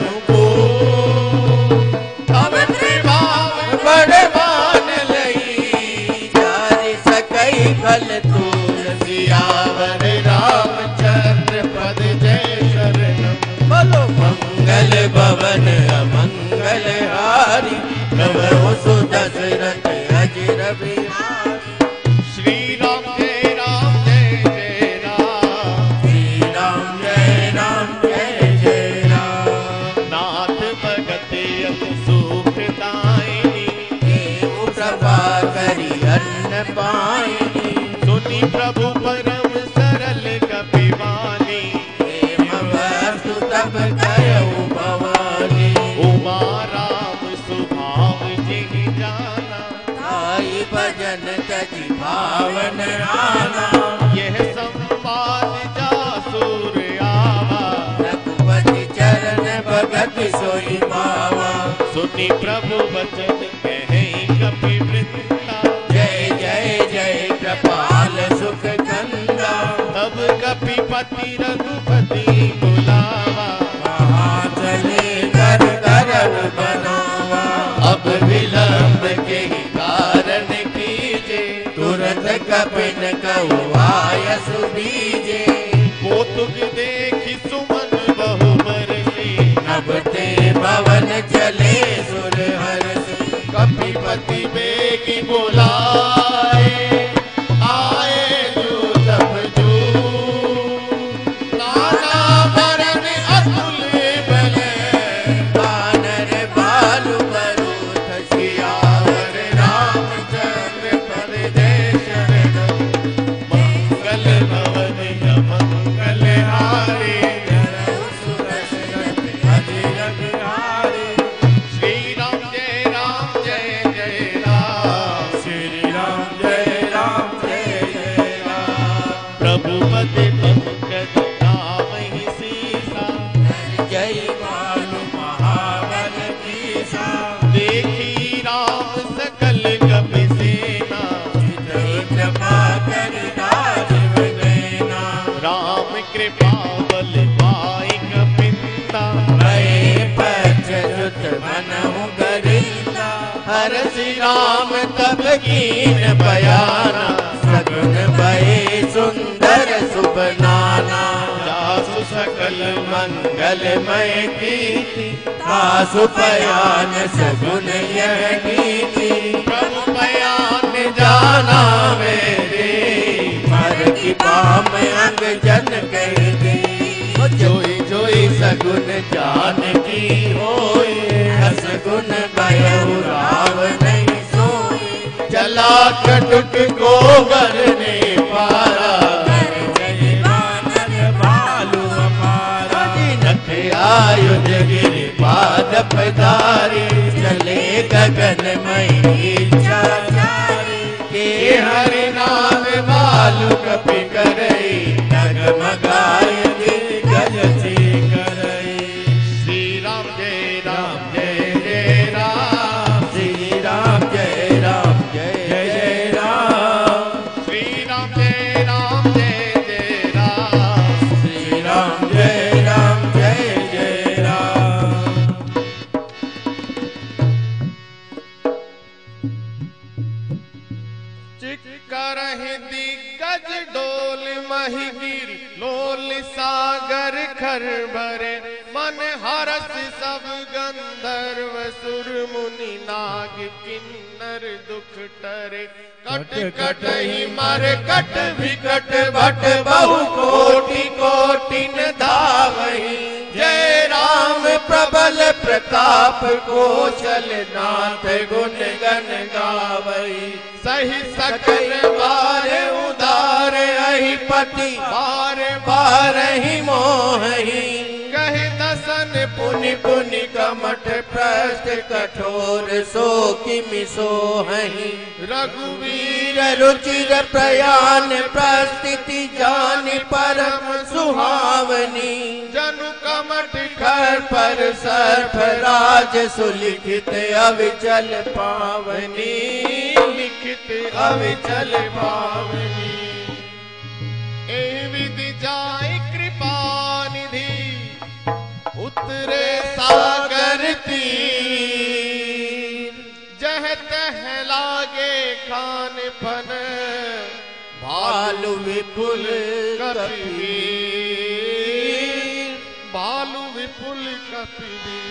अनुकूल तब प्रभाव बड़ मान लई चारि सकई फल तुलसियावर रामचंद्र पद जय शरणम बोलो मंगल भवन अमंगल हारी प्रभु सुदशरथ अजिर बिहारी श्री राम जय राम जय जय राम श्री राम जय राम जय जय राम नाथ भगत अति सुखदायिनी देव प्रभा करी अन्न पाइनी सुनी प्रभु परम सरल कपिवानी प्रेम वस्तु तब कयऊ भवानी उमा राम सुभाव जिहि जाना आई भजन तजी भावन आना यह संवाद जासुर आवा रघुपति चरण भगत सोई पावा सुनी प्रभु वचन कहे कपि वृंदा जय जय जय कृपाल सुख कंदा तब कपिपति रघुपति बुलावा महाचले कर करन बनावा अब विलंब के कारण कीजे तुरंत कपिन कहु आयस बीजे कौतुक देखि सुमन बहु बरसे नभ ते भवन चले सुर हर्ष कपिपति बेगी बुलाए आए जो तब जो नाना भरन अतुल बल बानर बालु बरूथ सियावर रामचंद्र पद जय शरणम मंगल भवन मंगल हारे श्री राम जय राम जय जय राम श्री राम जय राम जय जय राम प्रभु पद पंकज नाम ही सीसा जय मालु महाबल कीसा देखी राम सकल कपि सेना कृपा कर राजीव नैना राम कृपा बल पाई कपिंदा भय पच जुत मनहु गरिंदा हर श्री राम तब कीन बयाना सगुन भय सुंदर शुभ नाना जासु सकल मंगलमय कीर्ति तासु पयान सगुन यह कीर्ति प्रभु बयान जाना मेरे मर की पाम अंग जन कह दे जोई जोई सगुन जान की होए हस गुण भयउ राव नहीं सोए चला कटुक को बरने पारा बालु अपारा नख आयुध गिरि पाद पधारी चले गगन मई इच्छा चारी के हरि नाम बालु कपि करई डगमगाय गज से करई श्री राम जय राम जय जय राम श्री राम जय राम जय जय राम श्री राम जय राम जय जय राम श्री राम जय राम जय जय राम करहि दिग्गज डोल मही गिर लोल सागर खर भरे मन हरस सब गंधर्व सुर मुनि नाग किन्नर दुख टरे कट कट ही मर कट विकट भट बहु कोटि कोटि न धावहि जय राम प्रबल प्रताप कौशल नाथ गुण गण गावई सही सकल बार उदार अहिपति बार बार ही मोहि कहे दसन पुनि पुनि कमठ प्रस्थ कठोर सो किमि सोहहि रघुवीर वीर रुचिर प्रयाण प्रस्थिति जानि परम सुहावनी जनु कमठ घर पर सर्फ राज सुलिखित अविचल पावनी लिखित अविचल पावनी ए विधि जाय कृपा निधि उतरे सागर तीर जह तह लागे खान फन भालु विपुल कपिवीर भालु विपुल कपिवीर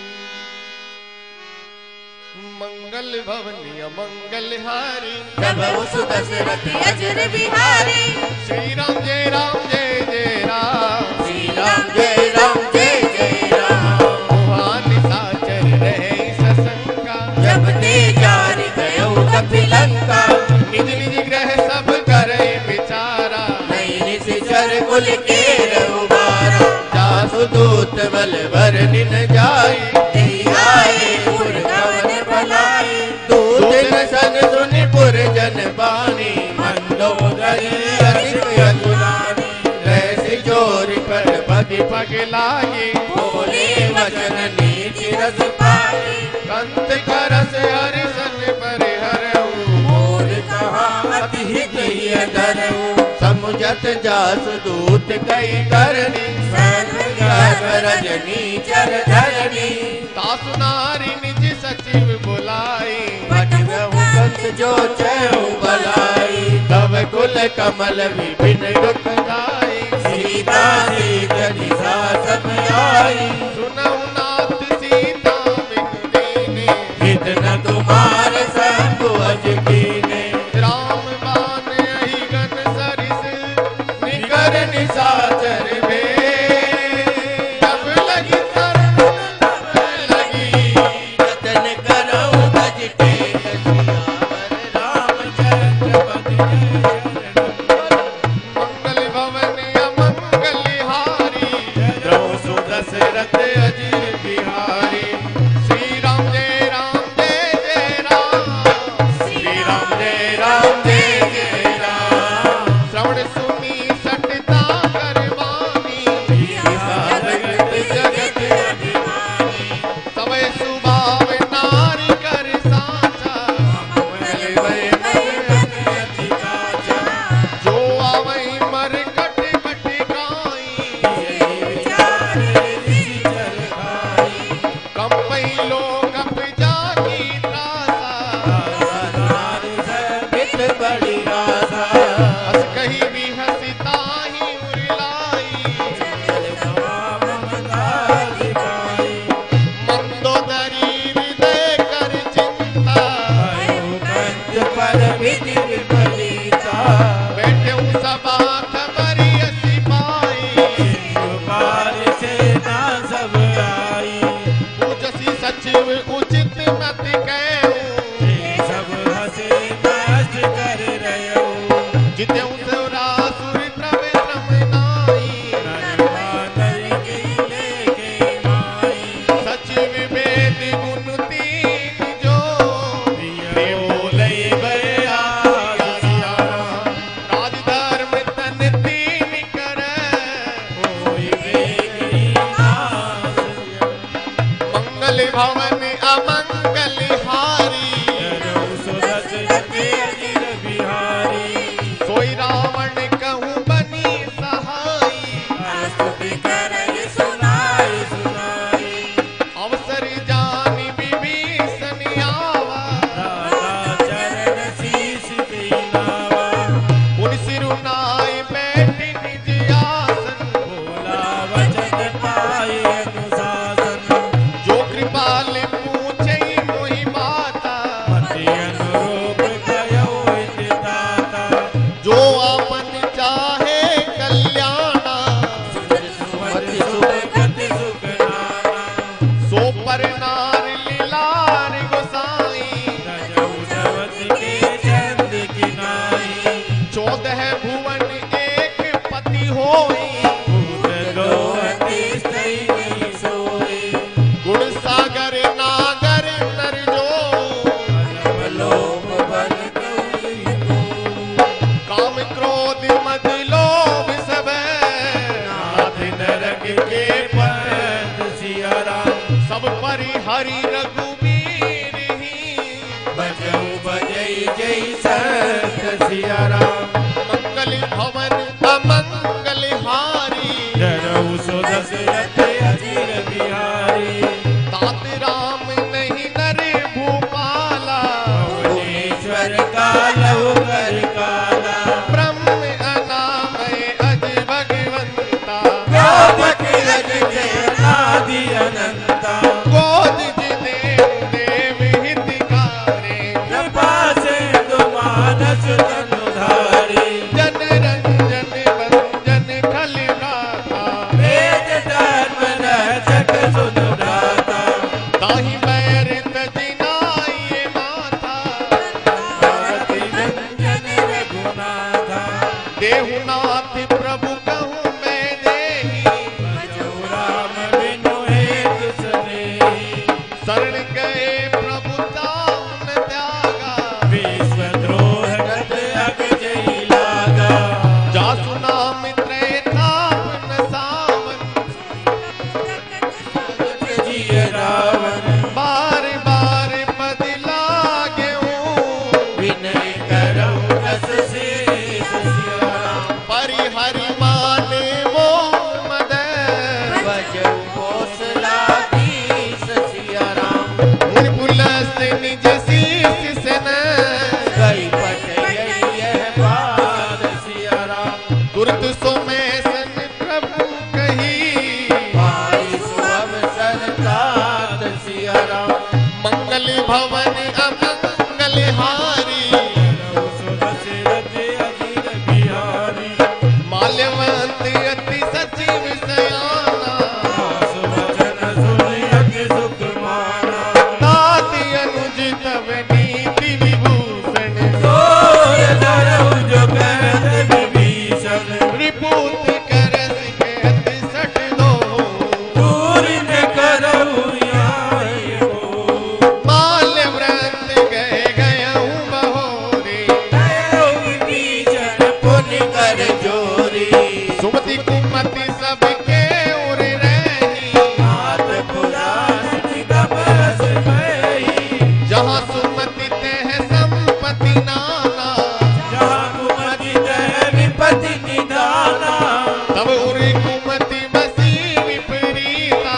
मंगल भवनी अमंगल हारी प्रभु सुदशरथ अजर बिहारी श्री राम जय राम जय जय राम श्री राम जय राम जय जय राम भगवान साचर रहे ससंका जब ते जारी गयो कपिलंका निज निज ग्रह सब करे विचारा नहीं निश्चर कुल के उबारा जासु दूत बल वर निन जाई आए पुरगवन भलाई दूत न सन सुनि पुर जन बानी मंदोदरी अधिक अगुलानी रहसि जोरि पर पति पग लागे बोले वचन नीति रस पाई कंत करस हरिशन पर हरऊ मोर कहा अति हित ही धरऊ समुझत जासु दूत कई करनी सर्व रजनी चर धरनी तासु नारी निज सचिव बुलाई बटवहु कंस जो चहु बलाई तब कुल कमल विपिन दुख गाई सीता सीत निशा सब आई सुनऊ नाथ सीता बिनु दीने हित न तुम्हार सब अज कीने राम बान अहि गन सरिस निकर निशाचर भे जब लगी शरण तब लगी रतन करऊ तज टेक सियावर रामचंद्र पद जय मंगल भवन अमंगल हारी द्रौ सुदशरथ अजीर बिहारी श्री राम जय राम जय जय राम श्री राम जय राम जय जय राम श्रवण सुनी सटता करवानी साधक जगत अभिमानी समय सुभाव नारी कर साचा मंगल भय मन अति काचा जो आवई मर कट कट गाई यही विचार ऋषि जल खाई कंपई लोक अप जागी त्रासा नारी सर्वित बड़ी आशा हस कही भी हसिता ही उरलाई चल तमाम ममताधिकारी मंदोदरी हृदय कर चिंता आयु कंच पर विधि विपरीता बैठे सभा खबरी सिपाही गोपाल सेना सब आई पूजसी सचिव उचित मत कहूं ये सब हसे नाश कर रयो जिते रासुर प्रवेश नाई नरवानर की लेके माई सचिव वेद गुण तीन जो प्रिय बोले बया राज धर्म तन तीन कर कोई बेगी नाश मंगल भवन अमंगल हारी जरौ सुदशरथ अजिर बिहारी सोई रावण कहूँ बनी सहाई स्तुति करई सुनाई सुनाई अवसर जानी विभीषण आवा राधा चरण शीश दीनावा उन सिरुनाई बैठी निज आसन भोला वचन पाए पर नार लीलार गोसाई के चंद की नाई चौदह भुवन एक पति होई गुण सागर नागर नर जो काम क्रोध मद लोभ सब नाथ नरक के पंथ सिया राम सब परि हरि रघुबीर ही बजऊ बजई जय संत सिया राम मंगल भवन अमंगल हारी डरऊ सो दशरथ अजीर बिहारी तात राम नहीं नर भूपाला भुवनेश्वर कालहु कर काला ब्रह्म अनामय अज भगवंता व्यापक रज जयनादि अनंता गोद देव देव हितकारे कृपा से मानस तनुधारी जन रंजन वंजन खल गाथा वेद धर्म रक्षक सुनुदाता ताहि बैर तजिनाई माथा भारती रंजन रघुनाथा देहुनाथ प्रभु कहूँ मैं देही भजऊ राम बिनु हेतु सनेही शरण गए प्रभु ताउन त्यागा विश्वद्रोह गत अग जई लागा जासु नाम त्रैतापन सावन जिय रावण बार बार पद लागे विनय करऊ रस शेष सिया राम परि हरि माने मोह मद भजऊ कौशलाधीश सिया राम निर्बुलस निज शीस सन गई पट गई यह बात सिया राम तुरत सो मैं सन प्रभु कही भाई सुअम सरतात सिया राम मंगल भवन अमंगल हारी सो दशरथ अजीर बिहारी माल्यवंत अति सचिव सयाना दास वचन सुनि अति सुख माना ताति अनुज तव नीति विभूषण सोर धरऊ जो कहत विभीषण रिपुत करस कहत सठ दो दूरि न करऊ याई हो माल्यव्रत गए गयऊँ बहोरे दयऊ विभीषण पुनि कर जोरी सुमति कुमति सबके उर रही मात पुराण तब रस भई जहाँ सुमति तह संपत्ति नाना जहाँ कुमति दय विपति निदाना तब उरी कुमति बसी विपरीता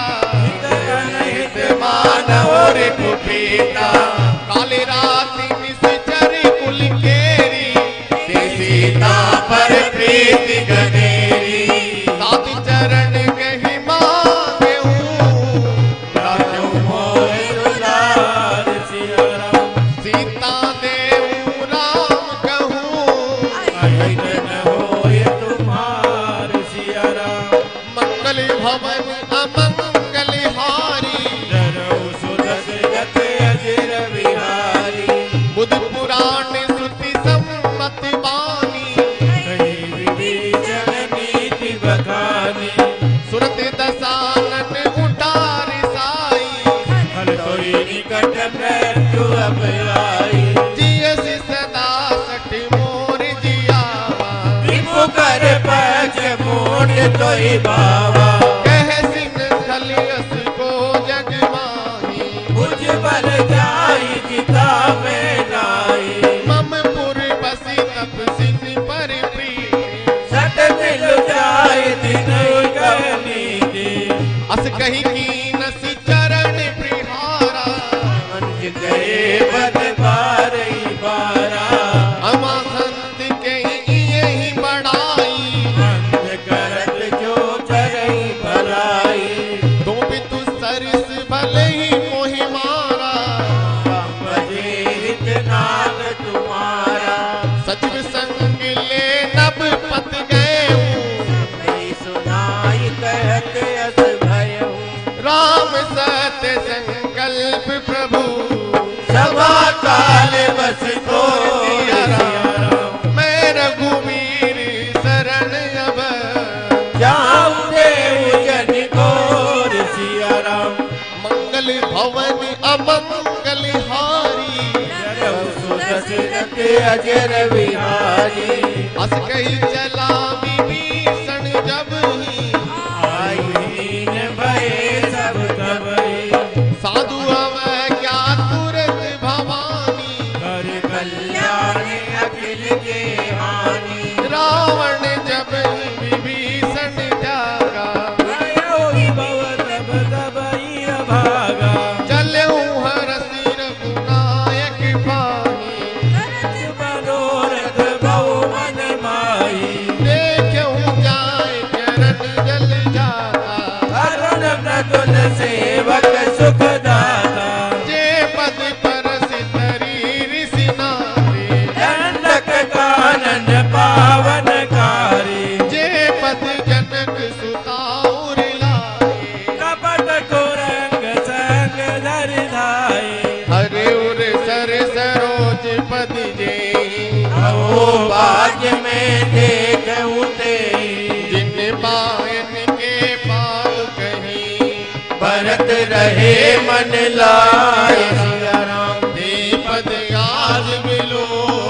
हित मानव रे कुपीता काले राति निश्चर कुल केरी ते सीता पर प्रीति गनेरी सात चरण कही मांगे राजू मोह दुलार सिया राम सीता देव राम कहूँ अहित न होय तुम्हार सिया राम मंगल भवन अमंगल हारी डरऊ सो दशरथ अजिर बिहारी बुध पुराण श्रुति सम्मत बानी कहीं विभीषण नीति बखानी सुरत दसानन उठार साई हल तोई निकट मृत्यु अब आई जियस सदा सठ मोर जियावा विभु कर पच मोट तोई बावा कह सिन खलियस को जग माही बुझ बल जाई जिता में नाई मम पुर बसी तप सिन पर प्रीति सट मिल जाए दिन करनी अस कही कीनस चरण प्रिहारा अंज गए बद बारई बारा अमा संत के यही बड़ाई अंज करत जो चरई भलाई तुम भी तु सरस भले ही मोहि मारा बजे हित नाद तुम्हारा सचिव संग ले नब पत गए सुनाई कहत अस भयऊ राम सत्य मंगल भवन अमंगल हारी सुदशरथ अजर विहारी अस कही चला विभीषण जब ही आई दीन भये सब तबई साधु अवै क्या तुरत भवानी कर कल्याण अखिल के हानि रावण जब ही विभीषण जागा चलऊ हरसि रघुनायक पानी मनोरथ बहु मन माही देखऊं जाय चरण जल जाता अरुण प्रतुल सेवक सुख दाता जे पद परस तरी ऋषि नारी दंडक कानन पावन कारी जे पद जनक सुता उर लाए कपट कुरंग संग धर धाये हरे उर सर सरोज पद जे ओ भाग्य में देखऊं ते जिन पायन के पाल कहीं भरत रहे मन लाए सिया राम दे पद आज बिलो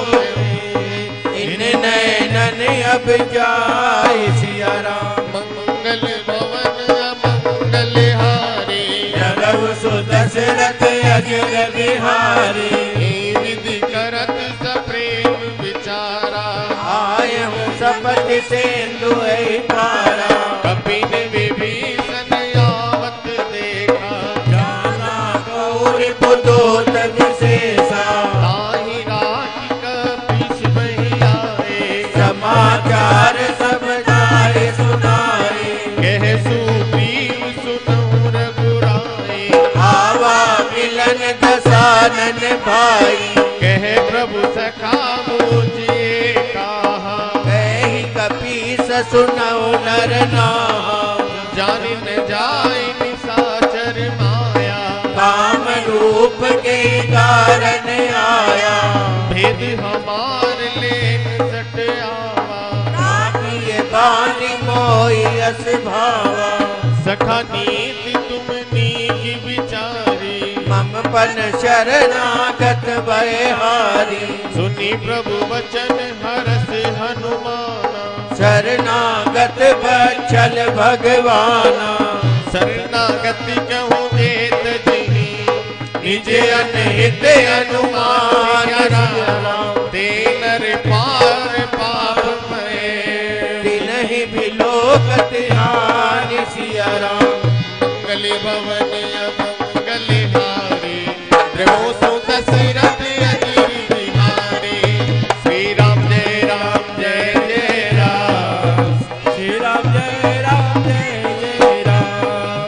इन नैनन अब जाए सिया राम मंगल भवन अमंगल हारी जगव सुदशरथ अजर बिहारी हे विधि करत सप्रेम विचारा आय हूँ सपति सेंदु पारा कपिन विभीषण आवत देखा जाना गौरी पुदोत विशेषा ताहि राखी कपीस बहि आए समाचार सब जाए सुनाए कह सुग्रीव सुनऊ रघुराई आवा मिलन दसानन भाई कह प्रभु सखा मुझे कहा कही कपीस सुनऊ नर नाहा जान न जाय निशाचर माया काम रूप के कारण आया भेद हमार लेन सट आवा राखिए बानी मोई अस भावा सखा नीति तुम नीक विचारी मम पन शरणागत भयहारी सुनी प्रभु वचन हरस हनुमाना शरणागत बचल भगवाना शरणागति कहूँ देत जही निज अनहित अनुमान राम ते नर पार पाप में तिनहि भी लोकत हानि सिया राम मंगल भवन अमंगल हारी प्रभु सो दशरथ अजिर बिहारी श्री राम जय राम जय जय राम श्री राम जय राम जय जय राम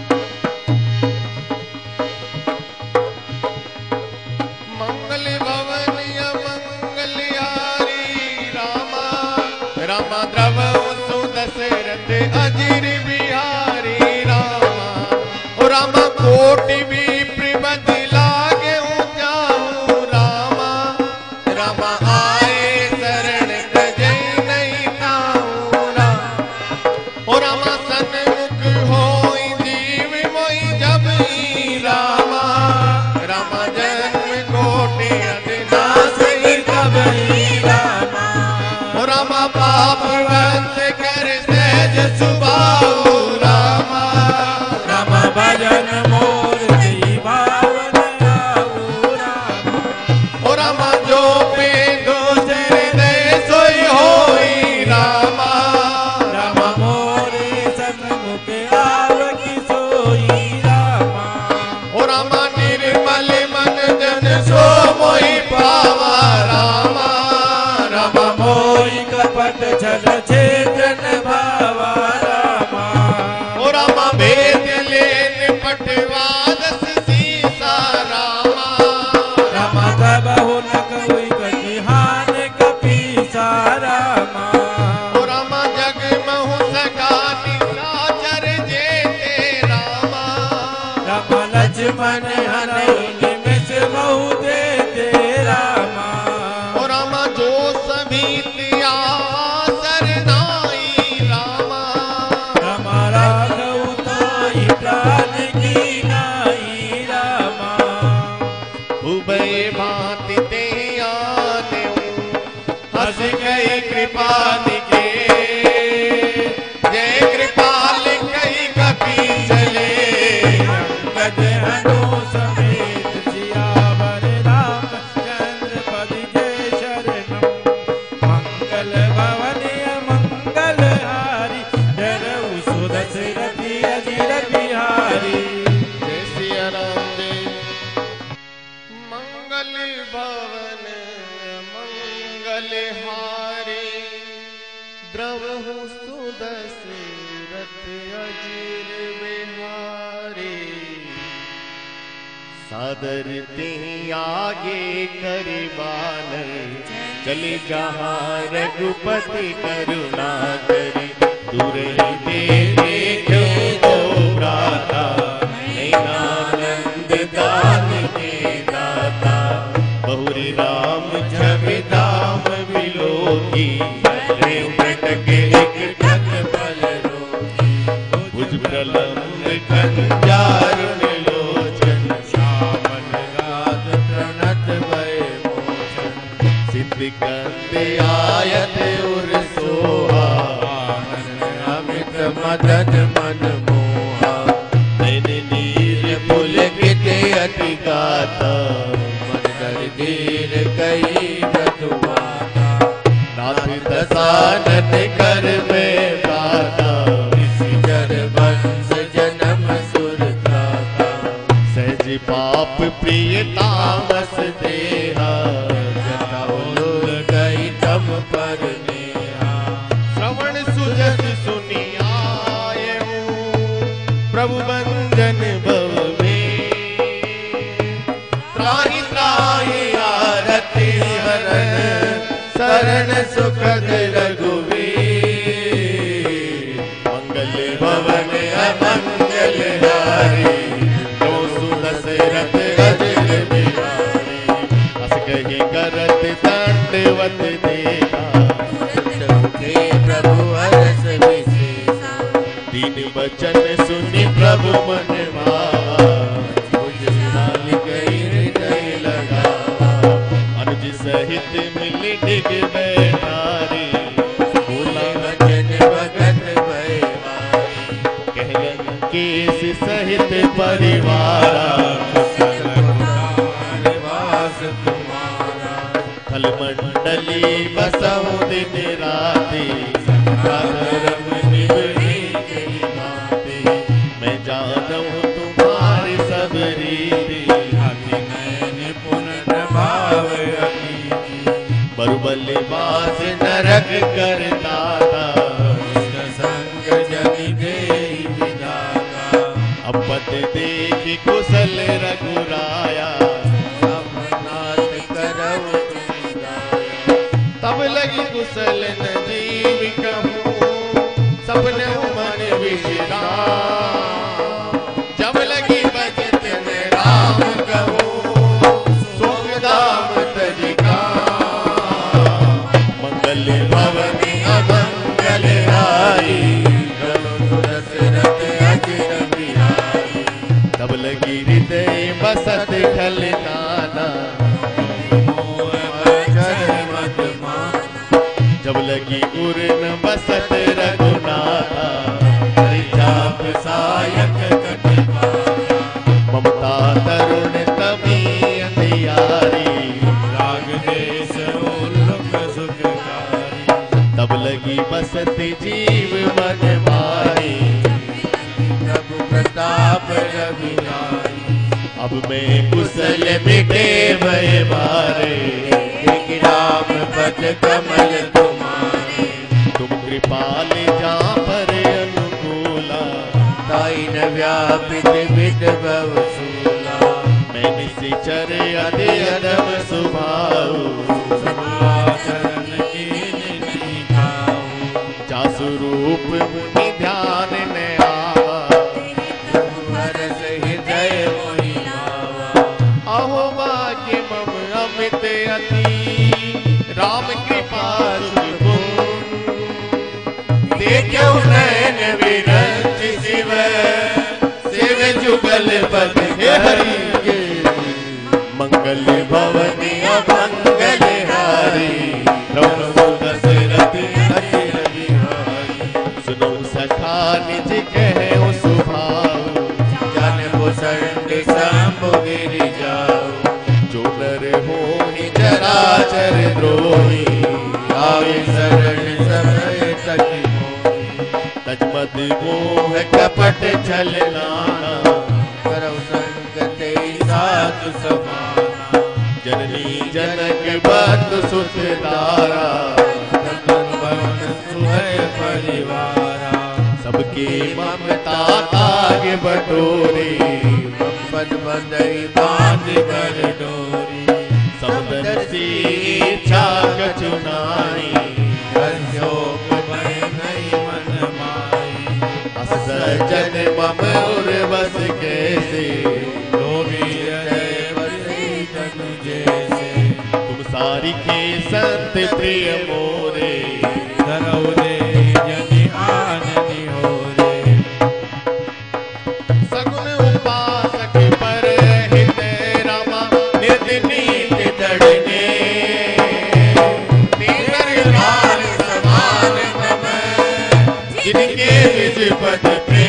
मंगल भवन अमंगल हारी रामा रामा द्रव सो दशरथ अजिर बिहारी रामा ओ रामा कोटि विप्र बद लागे जाऊं रामा रामा आए शरण तजै नहीं ताऊं राम ओ रामा सन्मुख होई जीव मोई जब ही रामा रामा जन्म कोटि अविनाश ही कब ही रामा ओ रामा पाप वंश कर सहज सुभाऊ रामा राम भजन मोर जी भावन आऊ राम ओ रामा जो पे दोसर दे सोई होई रामा राम मोरे सन्मुख आवकी सोई रामा ओ रामा निर्मल मन जन सो मोहि पावा रामा रामा मोई कपट छल छेदन भावा रामा ओ रामा भेद लेन पटवा दस सीसा रामा राम कबहु न कोई कटिहान कपीसा रामा ओ रामा जग महु सका निशाचर जेते रामा राम लक्ष्मण हनई निमिष बहु देते रामा ओ रामा जो सभी आवा सरनाई रामा राम राघव ताई प्राण की नाई चारों समेत सियावर रामचंद्र पद जय शरणम। मंगल भवन मंगल हारी डरऊ सुदशरथी अजिर बिहारी। जय सिया राम जय। मंगल भवन मंगल हारे द्रवहु सुदशरथ अजिर बिहारी। सादर तिहि आगे करिबान चले जहाँ रघुपति करुणा करी। दूर ही देखे तो भ्राता नैनानंद दान के दाता। बहुरी राम छवि धाम बिलोकी प्रेम कटके एक टक पल रोकी। भुज प्रलंब कंजारुण लोचन श्यामल गात प्रणत भय मोचन। सिद्धि कंदे आयत उर सोहा अमित मदन मन मोहा। नैन नीर पुलकित अति गाता। मन कर धीर कई मधु माता। नाथ दसानन कर में गाता। ऋषि जर वंश जन्म सुर त्राता। सहज पाप प्रिय तामस देहा। जटाउलूर गई तम पर नेहा। श्रवण सुजस सुनि आयहु प्रभु बंजन भव में। त्राहि त्राहि आरति हरण शरण सुखद रघुवीर। मंगल भवन अमंगल हारी जो सुदशरथ अजिर बिहारी। अस कहि करत दंडवत देता। उठे प्रभु हरस विशेषा। दीन बचन सुनि प्रभु मन भावा। भुज लाल गई हृदय लगावा। अनुज सहित मिल डिग बैठारी। बोले वचन भगत भय मारी। कहलन केस सहित परिवारा। वास तुम्हारा। थल मंडली बसहु दिन राति। धर्म निभनी कही बातें। मैं जानूं तुम्हारी सब रीति। अति नयन पुनर्भाव अनीति। बरुबल बास नरक करता था। दुष्ट संग जनि देहि विधाता। अपत देख कुशल रघुराया। नाथ करऊ तुम दाया। तब लगी कुशल न जीव कहूँ सपने मन विश्राम। जब लगी बचत में राम कहूँ सुख दाम तजिका। मंगल भवन अमंगल हारी दशरथ अजिर बिहारी। तब लगी हृदय बसत खल नाना। मत माना। जब लगी उर न बसत रघुनाथा। चाप सायक कटिवारा। ममता तरुण तमी अंधियारी। राग देश उल्लुक सुखकारी। तब लगी बसत जीव मन मारी। प्रभु प्रताप रविहारी। अब मैं कुशल मिटे भय मारे। एक राम पद कमल तुम्हारे। तुम कृपाल जा पर अनुकूला। ताई न व्यापित विद भव सूला। मैं निशिचर अति अदम सुभाऊ। चरण की निधि खाऊं। जासु रूप मुनि ध्यान न आवा। हरस हृदय मोहि भावा। अहो भाग्य मम अमित अति। राम कृपा सुख गुण। देखो नयन विरंच शिव शिव जुगल पद हे हरि। मंगल भवन अमंगल हारी रघु दशरथ अजिर बिहारी। सुनो सखा निज कहे सुभाऊ। जन कुसंड सम शंभु गिरि जाओ। जो नर हो ही चराचर द्रोही आवे शरण समय तक मोही। तजमद मोह कपट छल नाना करौ संगत साधु समाना। जननी जनक बंधु सुत दारा सुहय परिवारा। सबके ममता ताग बटोरे पद बंदई बांध कर डोरी। समुदर से इच्छा कछु नाई हर्षोक भय नहीं मन माई। सजन मम उर्वस कैसे लोभी हृदय बसे तनु जैसे। तुम सारी के संत प्रिय मोरे धरौ दे जनि आननि होरे। सगुन उपासक पर हित रमा नित नीत दड़ने तेतर काल समान नम। जिनके निज पद पे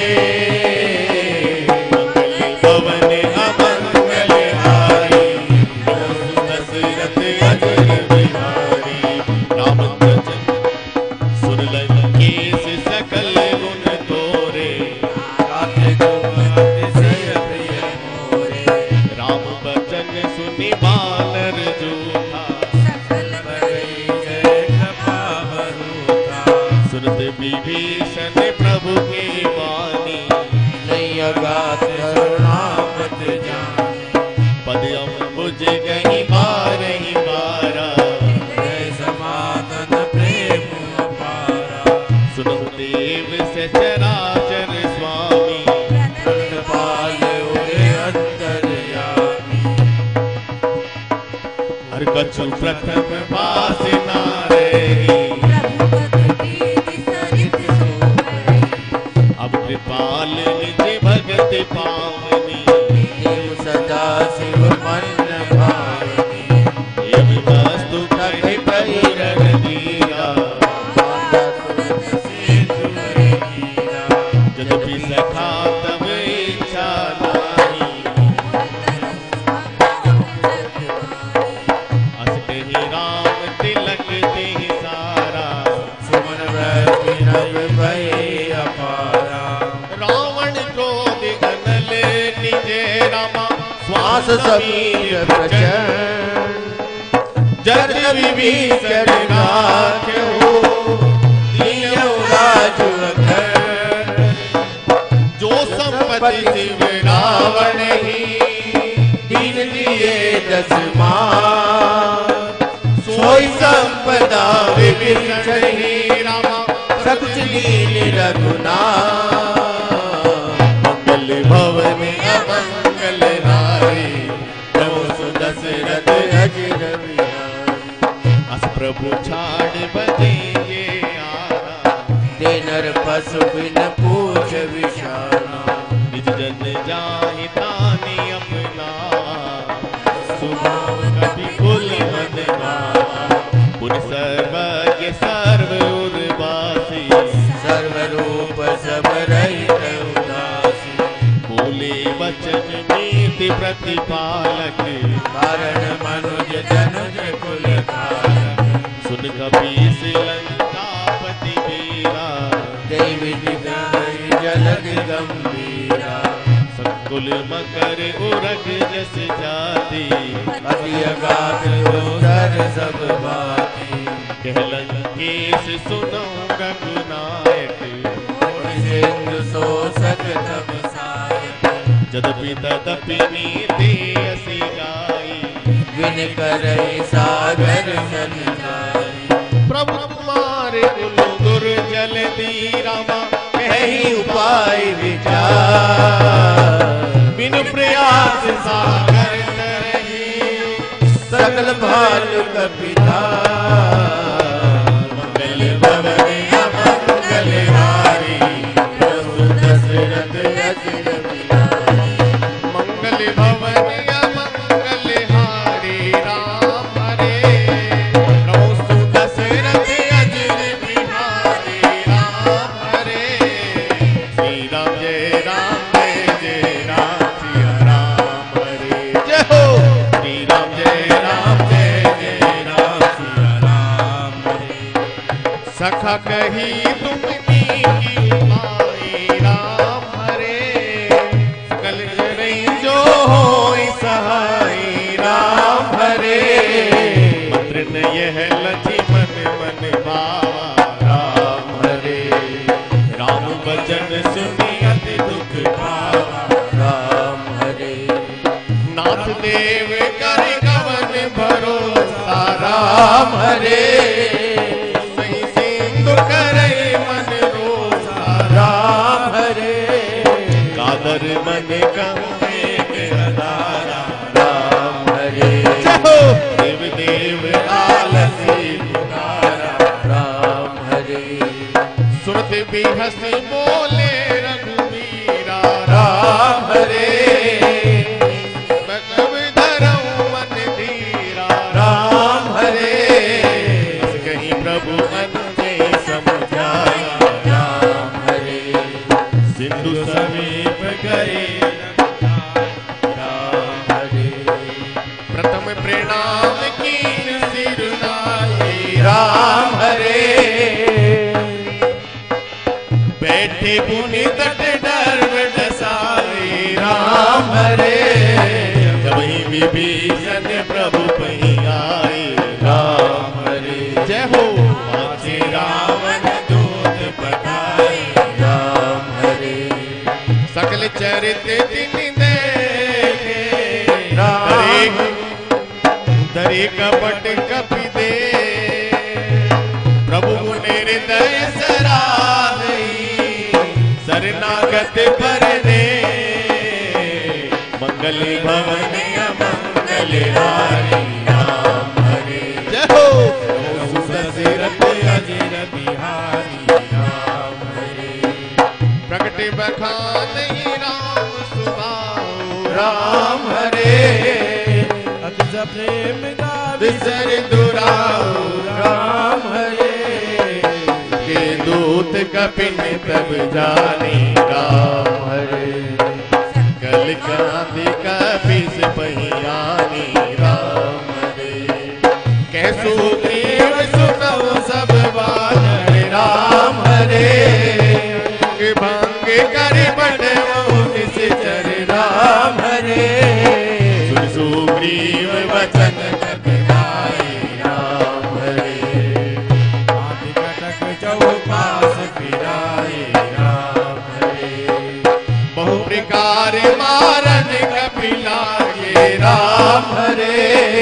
मंगल भवन अमंगल हारी दशरथ अजर बिहारी। रामचंद्र सुन लंकेश सकल गुण तोरे अतिशय प्रिय मोरे। राम बचन सुनि बानर जूठा बरई जय कृपा बरूथा। सुनत विभीषण प्रभु की वाणी नहीं अगाध करुणामत जाने। पद अम्बुज गही बारहि बारा जय समागम प्रेम अपारा। सुनहु देव से चराचर स्वामी पाल उरे अंतर्यामी। हर कछु प्रथम पास ना रही अब कृपाल निज भगत पावनी। देव सदा शिव मन भावनी। एवं वस्तु कहि प्रभु रणधीरा यद्यपि सखा तब इच्छा नाही। अस कहि राम तिलक तेहि सारा सुमन विनय भय अपारा। रावण क्रोध घनल निजे रामा श्वास समीर प्रचंड। जग विभीषण राख्यो दियो राजु अखंड। जो संपत्ति शिव रावण ही दीन दिए दस मान। सोई संपदा विभीषण ही रामा सकुच लीन रघुनाथ। मंगल भवन अमंगल नारी नमो सुदशरथ अजिर बिहारी। अस प्रभु छाड़ बजेंगे आना ते नर पशु बिन पूछ विषाना। निज जन जाहि तानि अपना सुभाव कपि कुल मन गावा। पुनि सर्वज्ञ सर्व उर्वासी सर्वरूप सब रहित उदासी। बोले वचन नीति प्रतिपालक कारण मनुज जनुज कुल कारक। सुन कपीस लंकापति वीरा देवी दिव्य जलग गंभीरा। संकुल मकर उरग जस जाति अति अगाध उदर सब बाती। कहलन केस सुनो रघुनायक सिंधु शोषक तब सायक। यद्यपि तदपि नीति असि गाई विन करई सागर सन जाई। प्रभु तुम्हारे कुल दुर्जल दीरामा कहीं उपाय विचार। बिनु प्रयास सागर तरही सकल भालु कपिता। मंगल भवन अमंगल हारी प्रभु दशरथ अजिर बिहारी। मंगल भवन अमंगल हारी राम हरे प्रभु सुदशरथ अजिर बिहारी राम हरे। श्री राम जय राम जय जय राम सिया राम हरे। नाथ देव कर कवन भरोसा राम हरे सही सिंधु करे मन रोसा राम हरे कादर मन कमे बेदारा राम हरे देव देव आलसी पुकारा राम हरे सुरत भी हंसी बोले रघुवीरा राम हरे मैं धरऊं मन धीरा राम हरे बस कहीं प्रभु अंजे समझाया राम हरे सिंधु समीप गए राम हरे प्रथम प्रणाम कीन सिर नाई राम हरे बैठे पुनि तट डर डसाई राम हरे जब ही विभीषण प्रभु पही आए राम हरे जय हो पाछे रावण दूत पठाए राम हरे सकल चरित दिन देखे राम धरे कपट कपि दे प्रभु निर्दय सराहई शरणागत पर दे मंगल भवन मंगल हारी राम हरे जय हो दशरथ अजीर बिहारी राम हरे प्रकट बखान राम सुभाऊ राम हरे अतिश प्रेम का विसर दुराऊ राम हरे के दूत कपिन तब जाने राम हरे कल कांति कपिस पहियानी राम हरे कैसु ग्रीव सुनऊ सब बानर राम हरे भंग कर बटवऊ निश्चर राम हरे सुन सुग्रीव वचन कपिनाई राम हरे आदि कटक चौपास फिराए राम हरे बहु प्रकार मारन कपिलागे राम हरे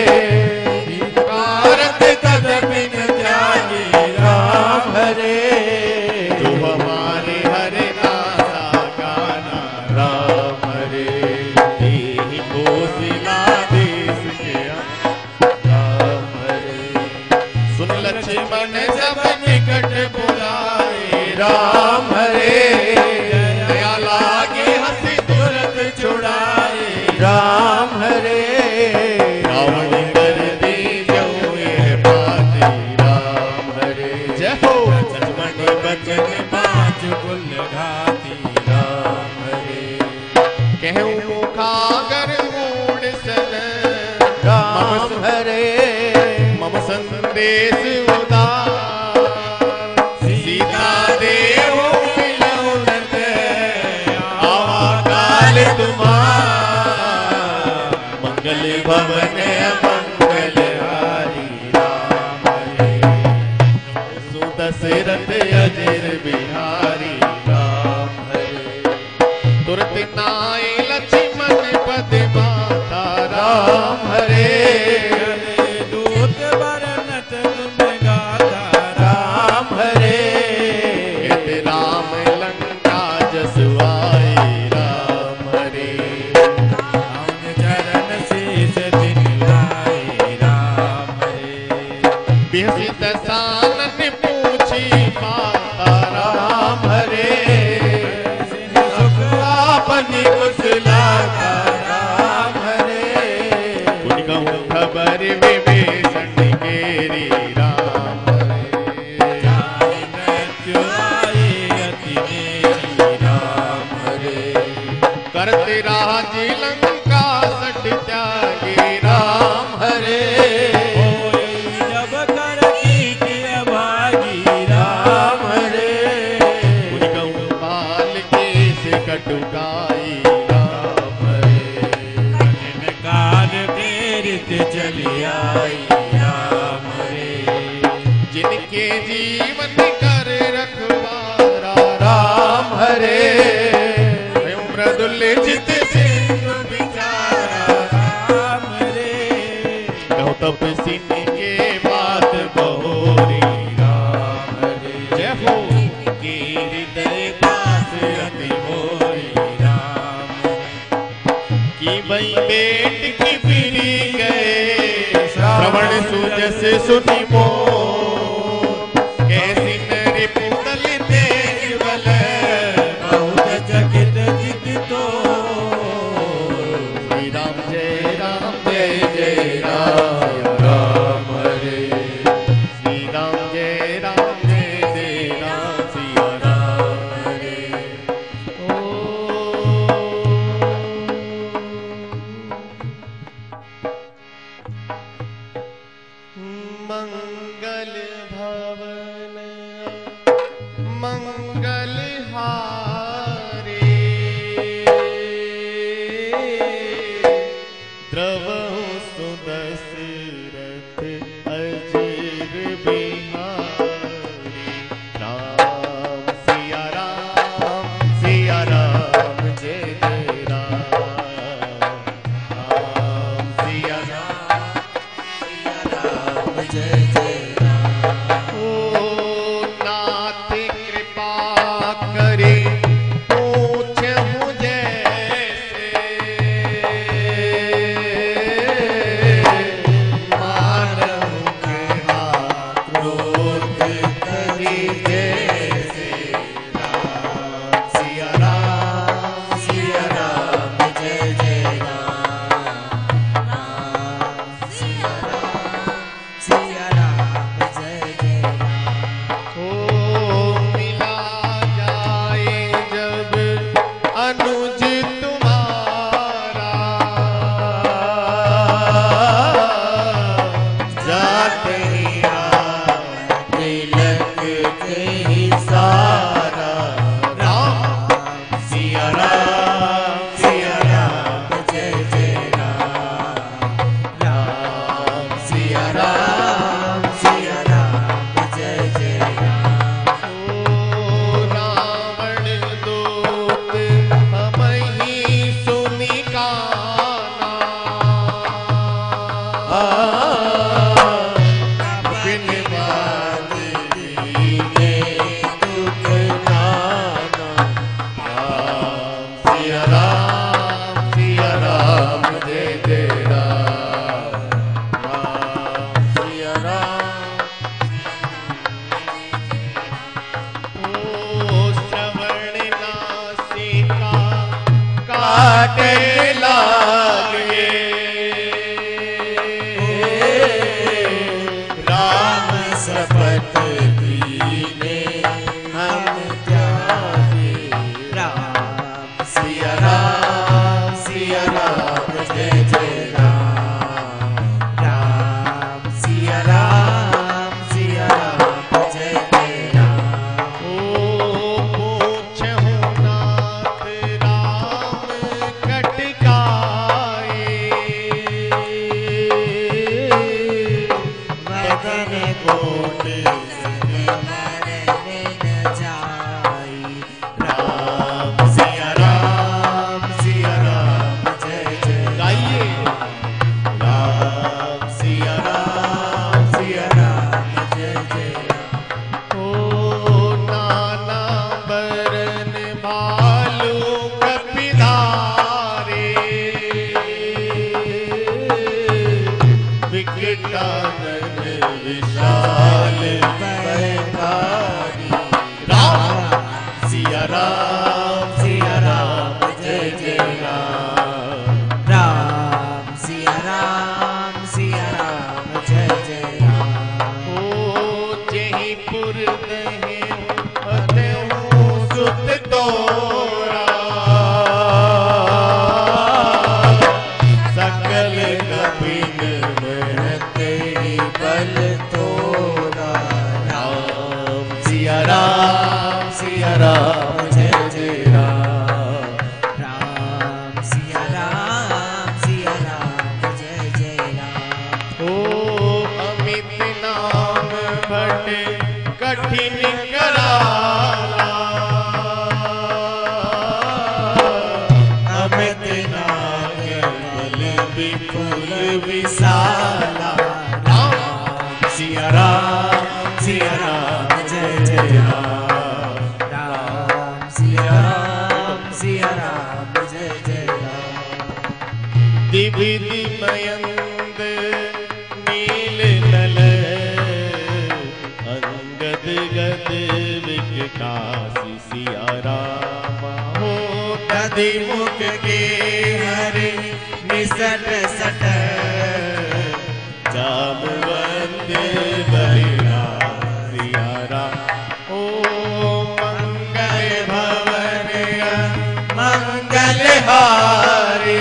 भारत तदपि न त्यागे राम हरे तू हमारे हरे नासा गाना राम हरे तेहि कोशिला देश के राम हरे सुन लक्ष्मण सब निकट बुलाए राम हरे दया लागे हंसी तुरंत छुड़ाए राम हरे रावण कर दी जो ये बात राम हरे जय हो लक्ष्मण बचन पांच कुल घाती राम हरे कहूँ मुखागर मूड सन राम हरे मम संदेश उदार सीता देव मिलऊ नत आवा काल तुम्हार मंगल भवन मंगल हारी राम हरे सुदशरथ अजर बिहारी राम हरे तुरत नाई लक्ष्मण पद माता राम राम हरे दूत बरनत तुम गाता राम हरे कहत राम लंका जसवाई राम हरे राम चरण शीश दिन लाए तपसिन के बात बहोरी राम रे। जय हो के हृदय पास अति मोरी राम की भई बेट की फिरी गए श्रवण सुजस सुनि मोर कैसी नरि पुतल तेज बल बहुत जगत जित तो श्री राम जय राम जय जय राम राम रे। श्री राम जय राम जय जय राम सिया राम रे। ओ मंगल भवन मंगल हारे द्रवहु सुदशरथ अजीर बिहारी राम सिया राम सिया राम जय जय राम राम सिया राम जय जय ओ नाथ कृपा करे पूछहु जैसे मानव के हाथ क्रोध करी जैसे राम सिया राम सिया राम जय जय राम सिया राम सिया राम जय जय ओ मिला जाए जब अनुज तुम्हारा जाते ही राम तिलक कहीं सारा राम सिया राम सिया राम जय जय राम राम सिया राम सिया राम जय जय राम ओ रावण दूत हम ही सुनि काना बिन बात दीने दुख नाना राम सिया राम सिया राम जय जय राम राम सिया राम ओ श्रवण नासिका काटे लागे राम शपथ दीने हम त्यागे राम सिया राम सिया राम जय जय राम राम सिया राम सिया राम जय जय राम ओ पूछहु नाथ राम कटकाए वदन कोट मरने न जाई राम सिया राम सिया राम जय जय गाइए राम सिया राम सिया राम जय जय राम ओ नाना बरन भालू कपिधारे विकटानन विशाल भयकारी राम सिया राम सिया राम जय जय राम राम सिया राम सिया राम जय जय राम ओ जेहि पुर दहे अतहु सुत तोरा सकल कपिन महत ही बल तोरा राम सिया राम सिया राम जय जय राम राम सिया राम सिया राम जय जय राम ओ अमित नाम भट कठिन कराला अमित नाम बल विपुल विशाला सिया राम सिया राम जय जय राम राम सिया राम सिया राम जय जय राम। दिव्य दिमयंद नील नल अंगद गद विकटासी सिया राम हो। दधि मुख के हरे निसट सट जामवंत बलिरा सिया राम ओ। मंगल भवन मंगल हारे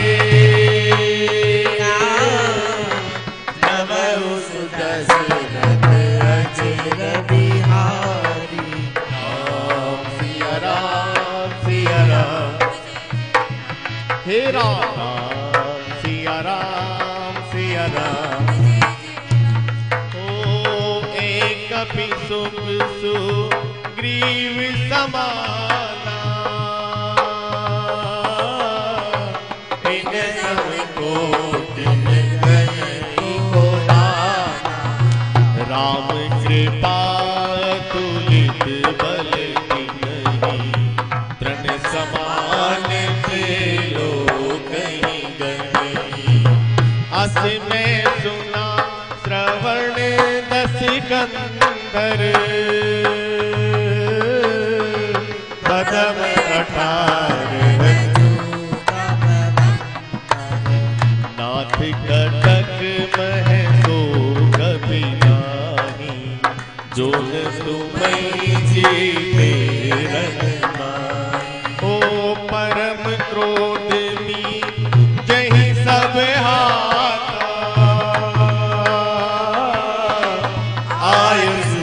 नमो सुदशरथ अचिर बिहारी राम सिया राम सिया राम हे राम राम सिया राम सिया राम ओ। एक कपि सुख सुग्रीव समाना इन सब कोटिन गणति को नाना राम कृपा तुलित बल नहीं तृण समान कहीं गई। अस में सुना श्रवण दस कंधर पदम अठारह नाथ कटक मह सो कभी नाही जो तुम्हें जीते रहना ओ। परम क्रोध मी जही सब हाथा आयुष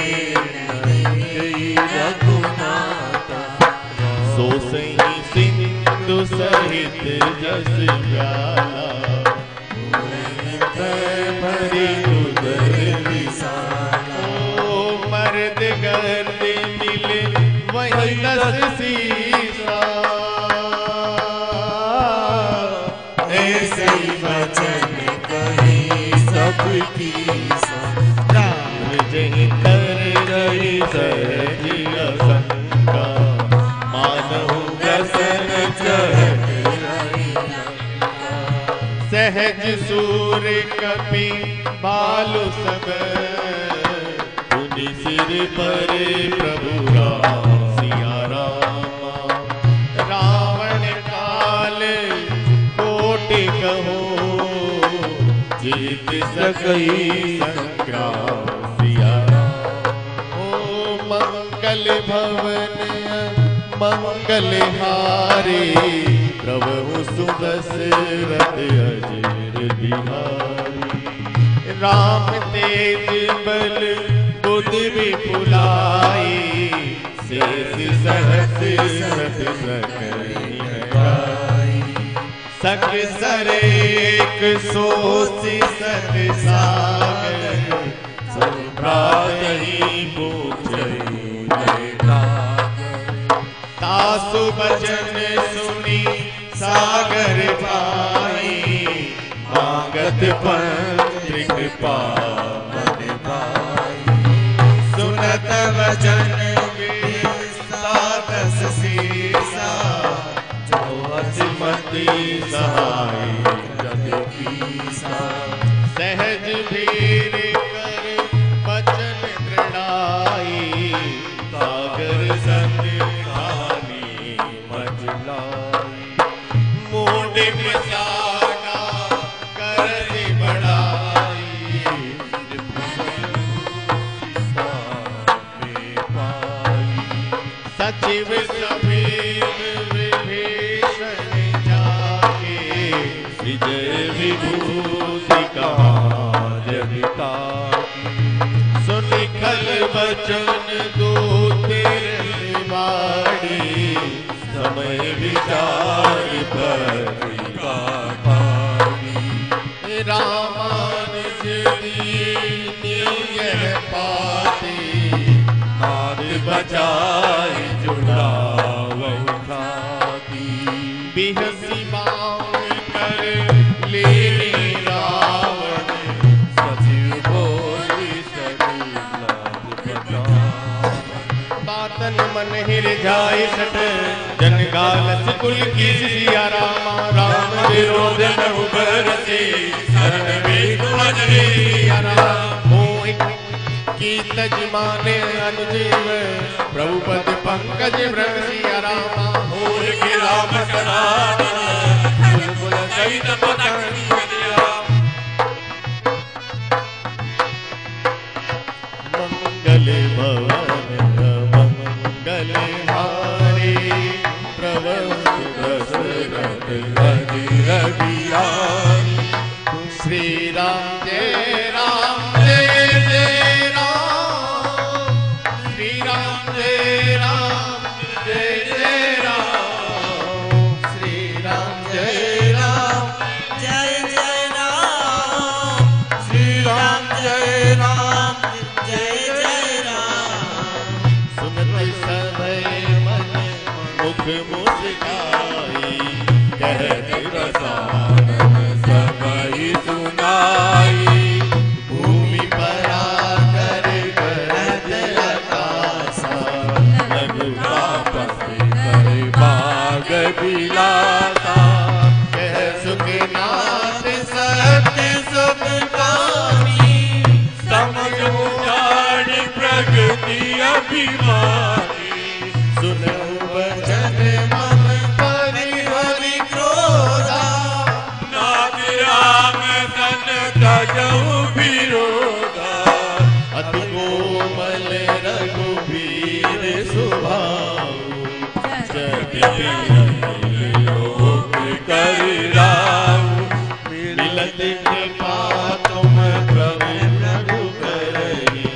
रघुनाथा सो सही सिंधु सहित जस प्याला भरी उदर विशाला ओ। मर्द गर्द मिले वही दस सीसा ऐसे ही वचन कही सबकी राम जही कर जही सहजी असंका मानहु दर्शन चढ़ सहज सूर कपि भालु सब पुनि सिर पर प्रभु राम सिया राम। रावण काल कोटि कहो जीत सकई संग्राम सिया राम ओ। मंगल भवन मंगल हारे प्रभु सुदशरथ अजर बिहारी। राम तेज बल बुद्धि विपुलाई शेष सहस सत सकई है। सक सर एक सोसी सत सागर संभ्रात ही पूछई तासु बचन सुनी सागर भाई मांगत पंत्रिक पावन भाई। सुनत वचन सादस सीसा जो अतिमति सहाय जग कीसा। सहज भीर कर वचन दृढ़ाई सागर सत मोड़ मिसाना कर बढ़ाई सचिव समीप विभीषण जाके विजय विभूति कहा जगता सुनिखल वचन दो तेरे बाड़ी समय विचार रामानुज दीन पाते हाथ बचाए जुड़ाव उठाती बिहसी बाण कर ले रावण सचिव बोल जाय सट जन गालस कुल की सिया रामा राम विरोध न उबरसी शरण में तुझरिया राम मोहि की तज माने अनुजीव प्रभु पद पंकज व्रत सिया रामा मोहि के राम सनातन कुल सहित पतंग दिया मंगल भवन मंगल हारी प्रभु दशरथ रघुराई श्री राम जय राम जय जय राम श्री राम जय राम जय जय राम श्री राम जय राम जय जय राम श्री राम जय राम जय जय राम सुनत समय मन मुख मुस्काई कहत रसानन सबई सुनाई भूमि पर आकर करत आकाशा रघुपति कर भाग बिलासा कह सुखनाथ सत्य सुख कामी समझ उजाड़ प्रगति अभिमानी सुनऊ वचन मम परिहरि क्रोधा नाथ राम तन तजऊ विरोधा अति कोमल रघुबीर सुभाऊ लोक कर राऊ मिलत कृपा तुम प्रभु रघुबरही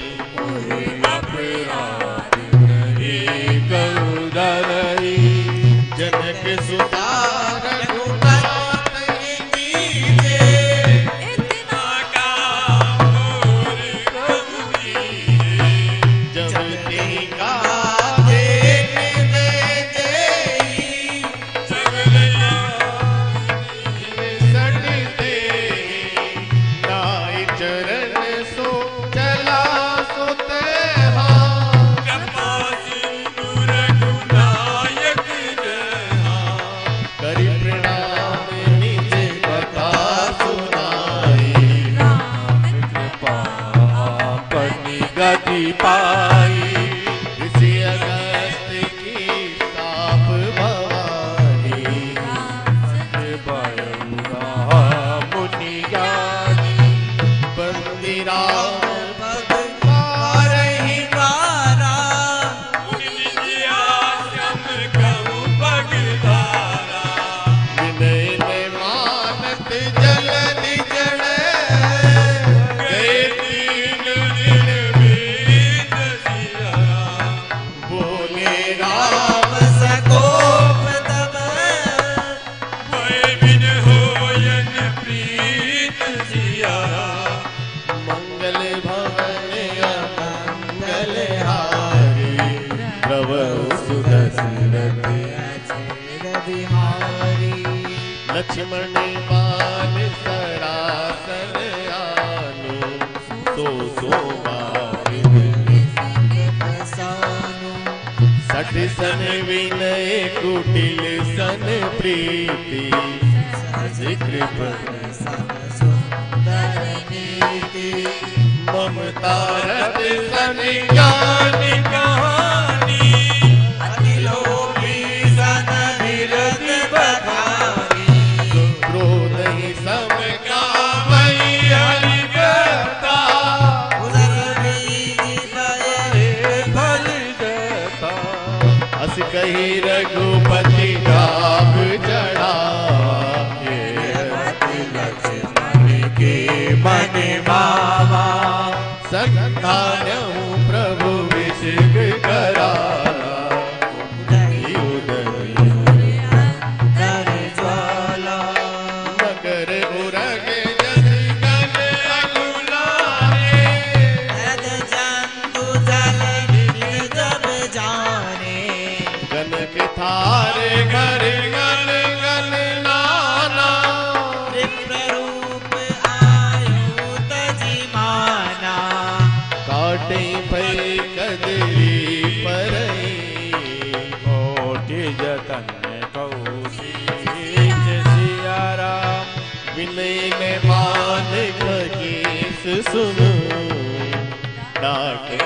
अपराध नहीं करुदरई जनक सुता रघुनाथ कीजे इतना का मोर रघुवीर जब तेगा देख दे देई सटते नाई चरण सो चला सो तेहा करि प्रणाम निज कथा सुनाई गति पाई ऋषि अगस्त की ताप भवानी मुनि ज्ञानी बंदी राम पद पारहि पारा विनय में मानत जलधि जड़ गए बोले राम सकोप तब मंगल भवन मंगल हारी प्रभु सुदशरथ बिहारी लक्ष्मण बाल सरासन आनु सो सो बसानु सठ सन विनय कुटिल सन प्रीति कृपण सुंदर नीति ममता रत सन ज्ञान कहानी अति लोभी सन विरत बखानी क्रोध ही सम कामई हरि करता उदर बीज भय फल देता अस कही रघुपति राम चढ़ा लक्ष्मण के मन बाबा संधान प्रभु विषिक करा दर ज्वाला मगर उरग जसि गन अगुलारे यद जंतु जल निज जब जाने गन थारे घर गन गन नाना विप्र रूप आयु तजी माना काटे भई कदली पर मान कहीस सुन डाटे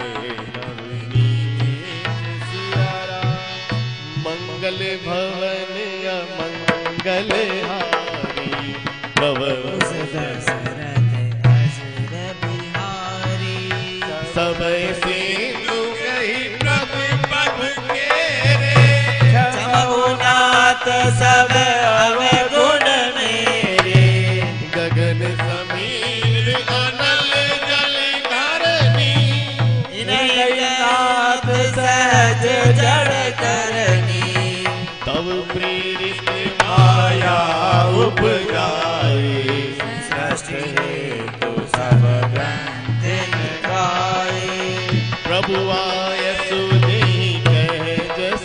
मंगल भवन अमंगल हारी भव सब सिंधु कही प्रभु पद के रे जमुनाथ सब अवगुण मेरे गगन समीर अनल जल धरनी नाथ सहज जड़ करनी तब प्रेरित माया उपजाए सृष्टि हेतु सब ग्रंथ निकाये प्रभु आय सुनी कह जस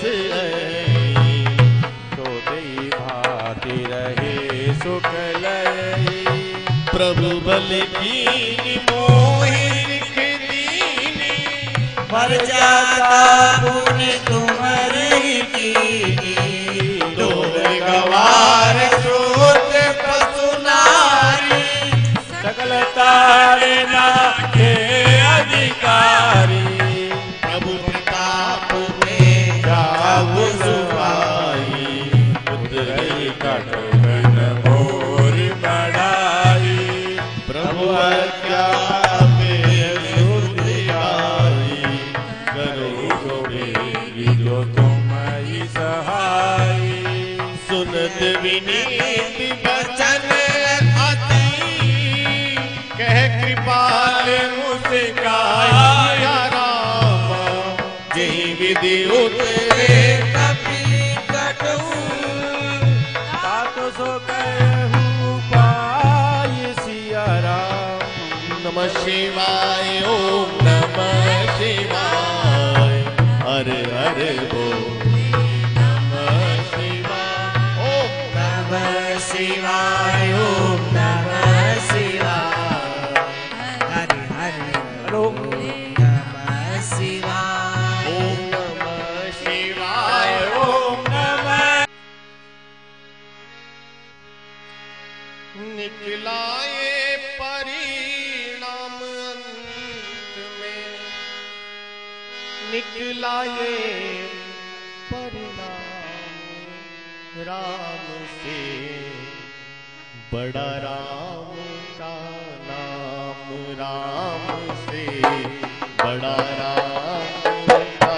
तो दई भाति रहे सुख लई प्रभु बल की मोहि लिख दीनी मर जाता पुण्य तुम्हारे कीनी दो गवार श्रोत पशु नारी सकल तारे ना के अधिकारी प्रभु प्रताप में जाऊ सुहाई उतरई कटोगन मोर बढ़ाई प्रभु आज्ञा पे सुधियाई करो जो मेरी जो तुम ही सहाय सुनत विनीत वचन अति कह कृपाल मुस्काया राम जही विधि उतरे कपि कटु तात सो कहूँ पाय सिया राम नमः शिवाय ओम नमः शिवाय हर हर बोल नमः शिवाय ओम नमः शिवाय ओम नमः शिवाय हरि हरि ओम नमः शिवाय ओम नमः शिवाय ओम नमः निकलाए परिणाम अंत में निकलाए परिणाम राम से बड़ा राम का नाम राम से बड़ा राम का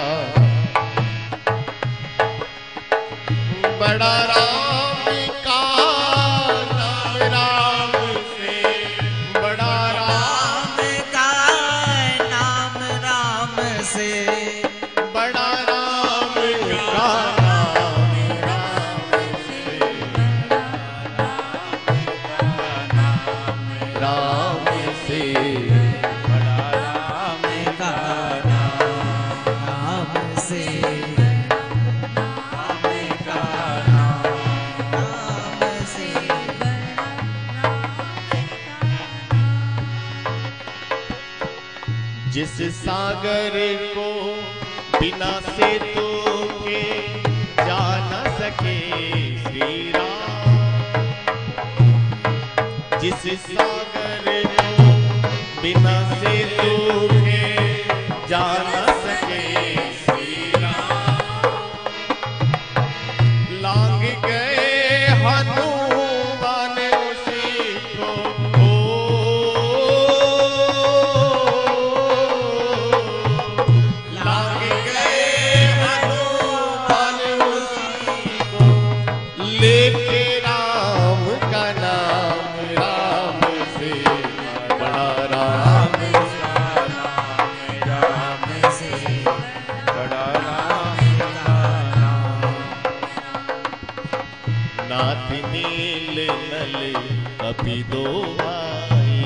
बड़ा राम का नाम राम से बड़ा राम राम का नाम राम से बड़ा राम का नाम राम से राम से बड़ा राम का नाम राम से राम से जिस सागर को बिना सेतु के जा न सके श्री राम जिस सागर को बिना सेतु के जा न सके श्री राम लांग गए हनुमान उसी को ओ लांग गए हनुमान उसी को लेके राम का नाम राम से बड़ा राम राम से बड़ा राम नाथ नील नल कपि दो भाई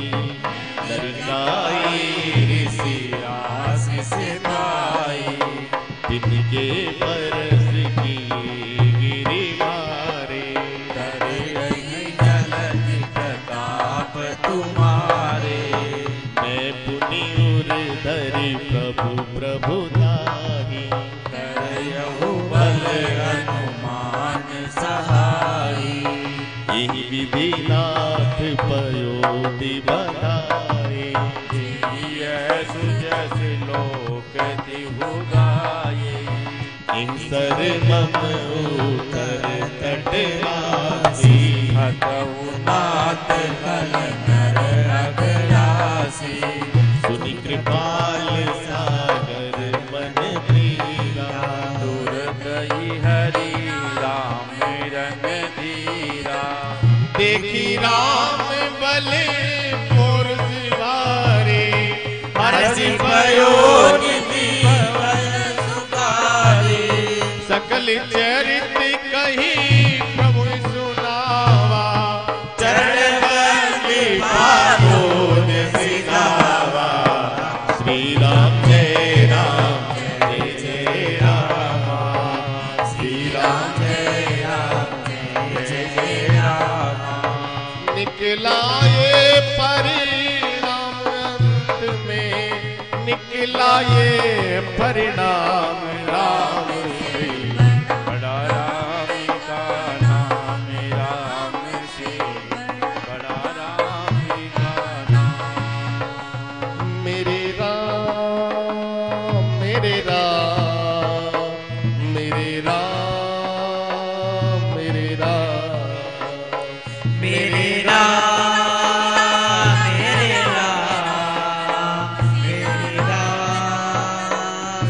नरकाई ऋषि आशीष पाई तिनके परस की गिरि मारे जलद प्रताप तुम्हारे मैं पुनि उर धरि प्रभु प्रभु ताहि करहु बल हनुमान सहाई यही विधिनाथ पर पयोधि बनाए, यीशु जस लोक तिहु गाये। इंसर मम उतर तटवासी, हतऊ नाथ कल नर अगरासी। सुनि कृपाल सागर मन प्रीरा, दूर गई हरि राम रंग धीरा। देखी राम बले मोर सिवारे, हरसि पयोनिधि पवन सुखारे। सकल चरित कही प्रभु सुनावा, चरण बलि पादोद सिधावा। श्री राम जय राम जय जय राम, श्री राम जय राम जय जय राम। निकला ये परिणाम अंत में, निकला ये परिणाम राम से। बड़ा राम का नाम राम से, बड़ा राम का नाम। मेरे राम मेरे राम मेरे राम मेरे राम मेरे राम मेरे राम मेरे राम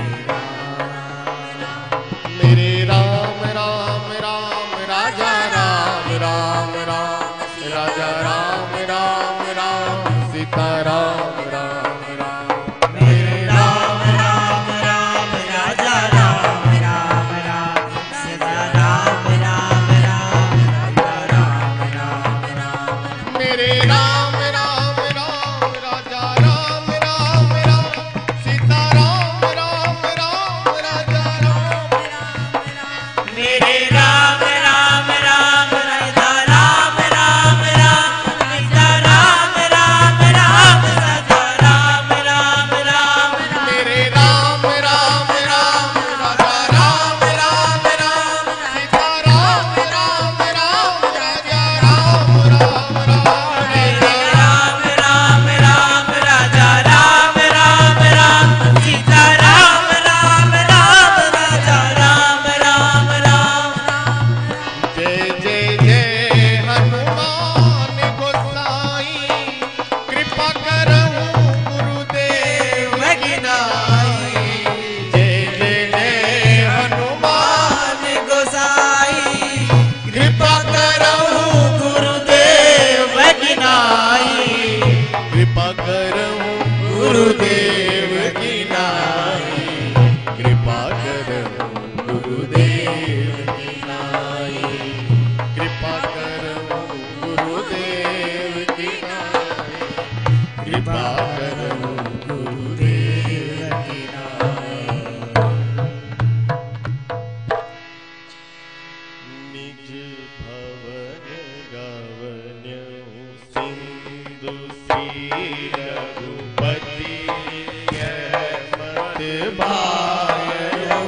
मेरे मेरे राम। राम राम राम राजा राम राम राम राजा राम राम राम सीता राम राम राम। मेरे राम राम राम राजा राम राम राम सीता राम राम राम राम राम राम। मेरे राम राम राम राजा राम राम राम सीता राम राम राम राजा राम। मेरे राम राम राम राजा राम राम राम सीता राम राम राम राजा राम राम राम। मेरे राम राम राम राजा राम राम राम सीता राम राम राम राजा राम राम राम। मेरे राम राम राम राजा राम राम राम सीता राम राम राम राजा राम राम राम। जय जय जय हनुमान गोसाई, कृपा करहु गुरुदेव की नाई। जय जय जय हनुमान गोसाई कृपा करहु गुरुदेव की नाई, कृपा करहु गुरुदेव की नाई, कृपा करहु गुरुदेव की नाई, कृपा करहु गुरुदेव की नाई, कृपा करहु गुरुदेव की नाई। निज भवन गवन्यु सिंधु श्री रघुपति मत भायौ,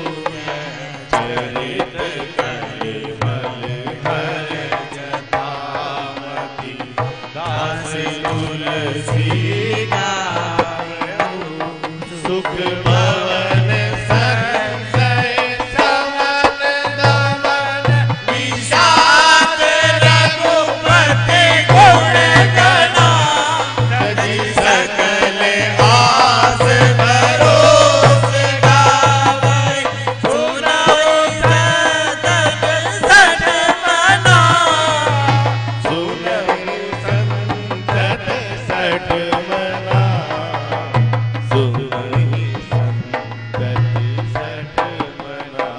चरित कलिमल भर जटामति, दास तुलसी गायौ। सुख भवन संसय समन दमन, विषाद रघुपति गुण गणा। तजि सकल आस भरोस गावै, सुनाई सतत सठ मना। सुनहि संतत सठ मना, सुनहि संतत सठ मना।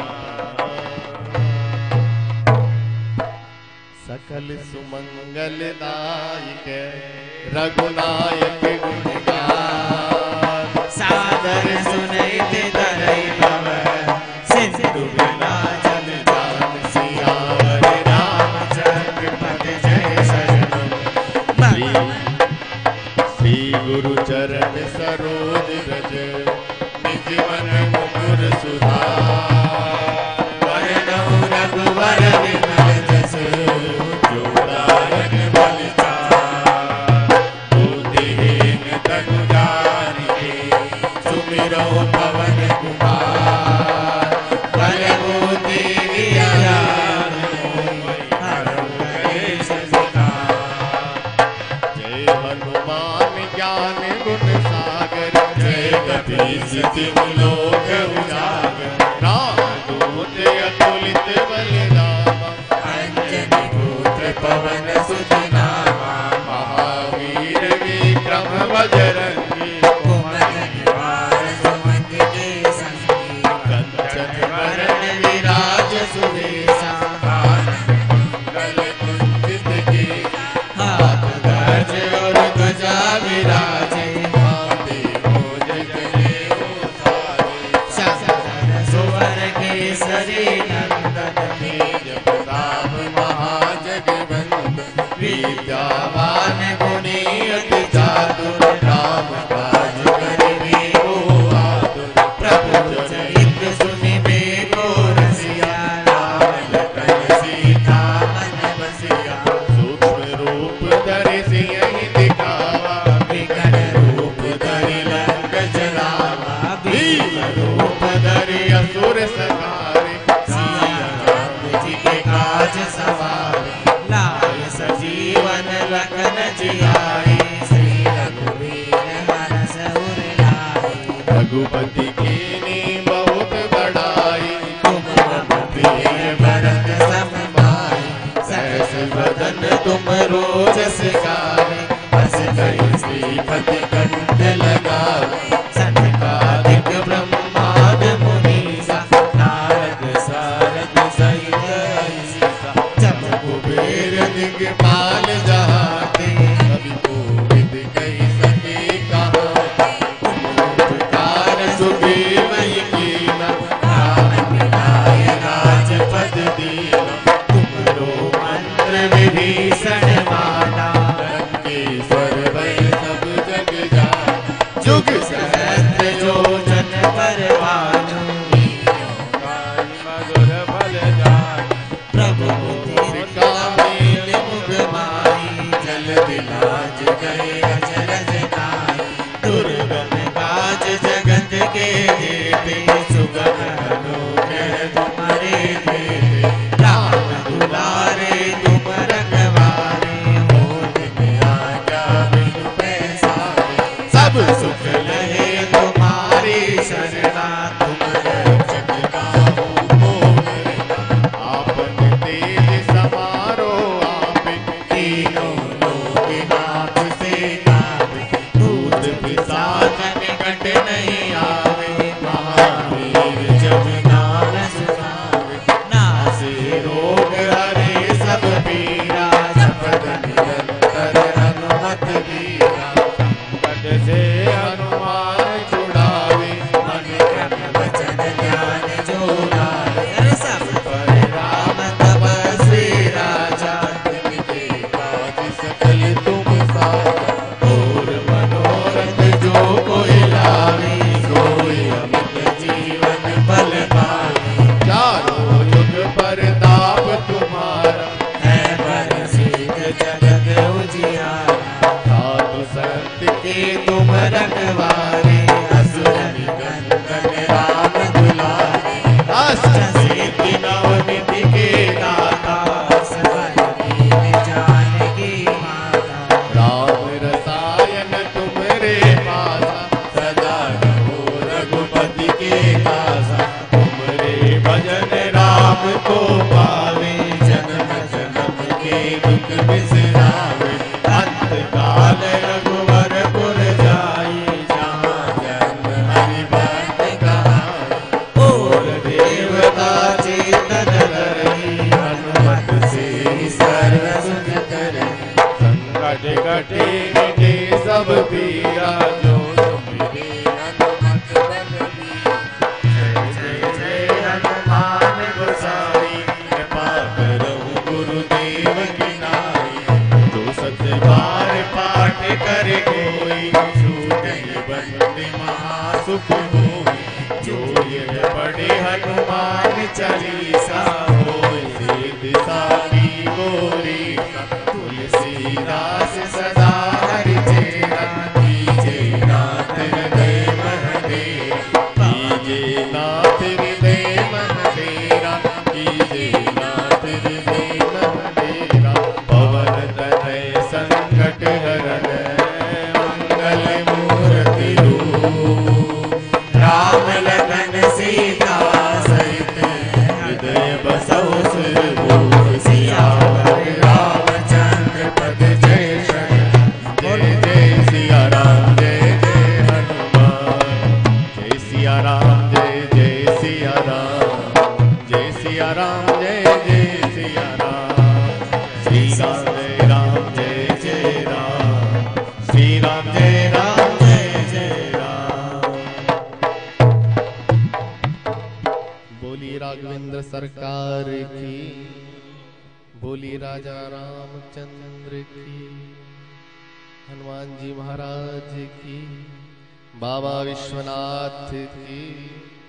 सकल सुमंगल दायक रघुनायक गुण गान, सादर सुनैत धरई भव सिंधु बिना जल जान। सिया हरि रामचंद्र पद जय शरणम। श्री श्री गुरु चरण सरोज रज, निज मन मुकुर सुधार। वरणौ रघुवर विमल जस, जो दायक बलिचार। हनुमान ज्ञान गुण सागर, जय कपीस तिहु लोक उजागर, राम दूत अतुलित बलधामा, अंजनी पुत्र पवन सुत नामा, महावीर विक्रम बजरंगी, कुमति निवार सुमति के संगी, कंचन वरण विराज सुबेसा, मंगल कुंजित केसा, हाथ गज और ध्वजा विराजे, हाथी भोज जनेऊ साजे, शंकर सुवर केसरी नंदन, तेज प्रताप महाजगवंदन, विद्यावान गुणी अति चातुर, राम काज करिबे को आतुर, प्रभु चरित्र सुनिबे को रसिया, राम लखन सीता मन बसिया, सूक्ष्म रूप धरि सियहि दिखावा, विकट रूप धरि लंक जरावा, भीम रूप धरि असुर संहारे, सिया राम जी के काज सवारे, लाय सजीवन लखन जियाए, श्री रघुवीर हरष उर लाए, रघुपति कीनी बहुत बड़ाई, तुम मम प्रिय भरत सम भाई, सहस बदन तुम रोज सिखावे, बस कहि श्रीपति कंठ लगावे, सनकादिक ब्रह्माद मुनीसा, नारद सारद सहित अहिसा, जब कुबेर दिगपाल जहाते, कवि कोविद कहि सके कहाँ, उपकार सुग्रीव कीना, राम मिलाय राजपद दीना, तुमरो मंत्र विभीषण माना, लंकेश्वर भय सब जग जाना, जुग सहस्त्र जो जन पर भानु, मधुर फल जान, प्रभु मुद्रिका मेल मुख माही, जल दिलाज गए अचरज नाई, दुर्गम काज जगत के देते, सुगम अनुग्रह तुम्हारे देते, राम दुलारे तुम रखवारे, होत में आज्ञा बिनु पैसारे, सब सुख लहे तुम्हारी शरणा, तुम रक्षक काहू को डरना, आपन तेज समारो आपे, तीनों लोक नाथ से गावे, भूत पिशाच निकट नहीं आवे, महावीर जब नाम सुनावे, नासे रोग हरे सब पीरा, जपत निरंतर हनुमत वीरा, संकट से हनुमान छुड़ावे, मन क्रम वचन ध्यान जो लावे, अरे सब पर राम तपस्वी राजा, के काज सकल तुम साजा, और मनोरथ जो कोई लावे, सोई अमित जीवन फल पावे, चारों युग परताप तुम्हारा, है बरसित जगत उजियारा, साधु संत के तुम रखवारे, असुर निकंदन राम दुलारे, अष्ट सिद्धि नव निधि के दाता, असवर दीन जानकी माता, राम रसायन तुमरे पासा, सदा रहो रघुपति के दासा, तुमरे भजन राम को पावे, जन्म जन्म के दुख बिसरावे, अंत काल रघुवर पुर जाई, जहाँ जन्म हरि भक्त कहाई, और देवता चेतन धरई, हनुमत से सर्व सुख करई, संकट कटे मिटे सब पीरा, जो सुमिरे हनुमत बलबीरा। जय जय हनुमान गोसाई, कृपा करहु गुरुदेव की नाई, जो सत्य बार पाठ कर कोई, छूटहि बंदी महासुख होई, जो ये पढ़े हनुमान चालीसा, होय सिद्धि साखी गोरी, तुलसीदास सदा हरि चेरा, कीजे नाथ हृदय मन डेरा, कीजे नाथ हृदय मन डेरा, कीजे नाथ हृदय मन डेरा, पवन तनय संकट हरन, सरकार की, बोली राजा रामचंद्र की, हनुमान जी महाराज की, बाबा विश्वनाथ की।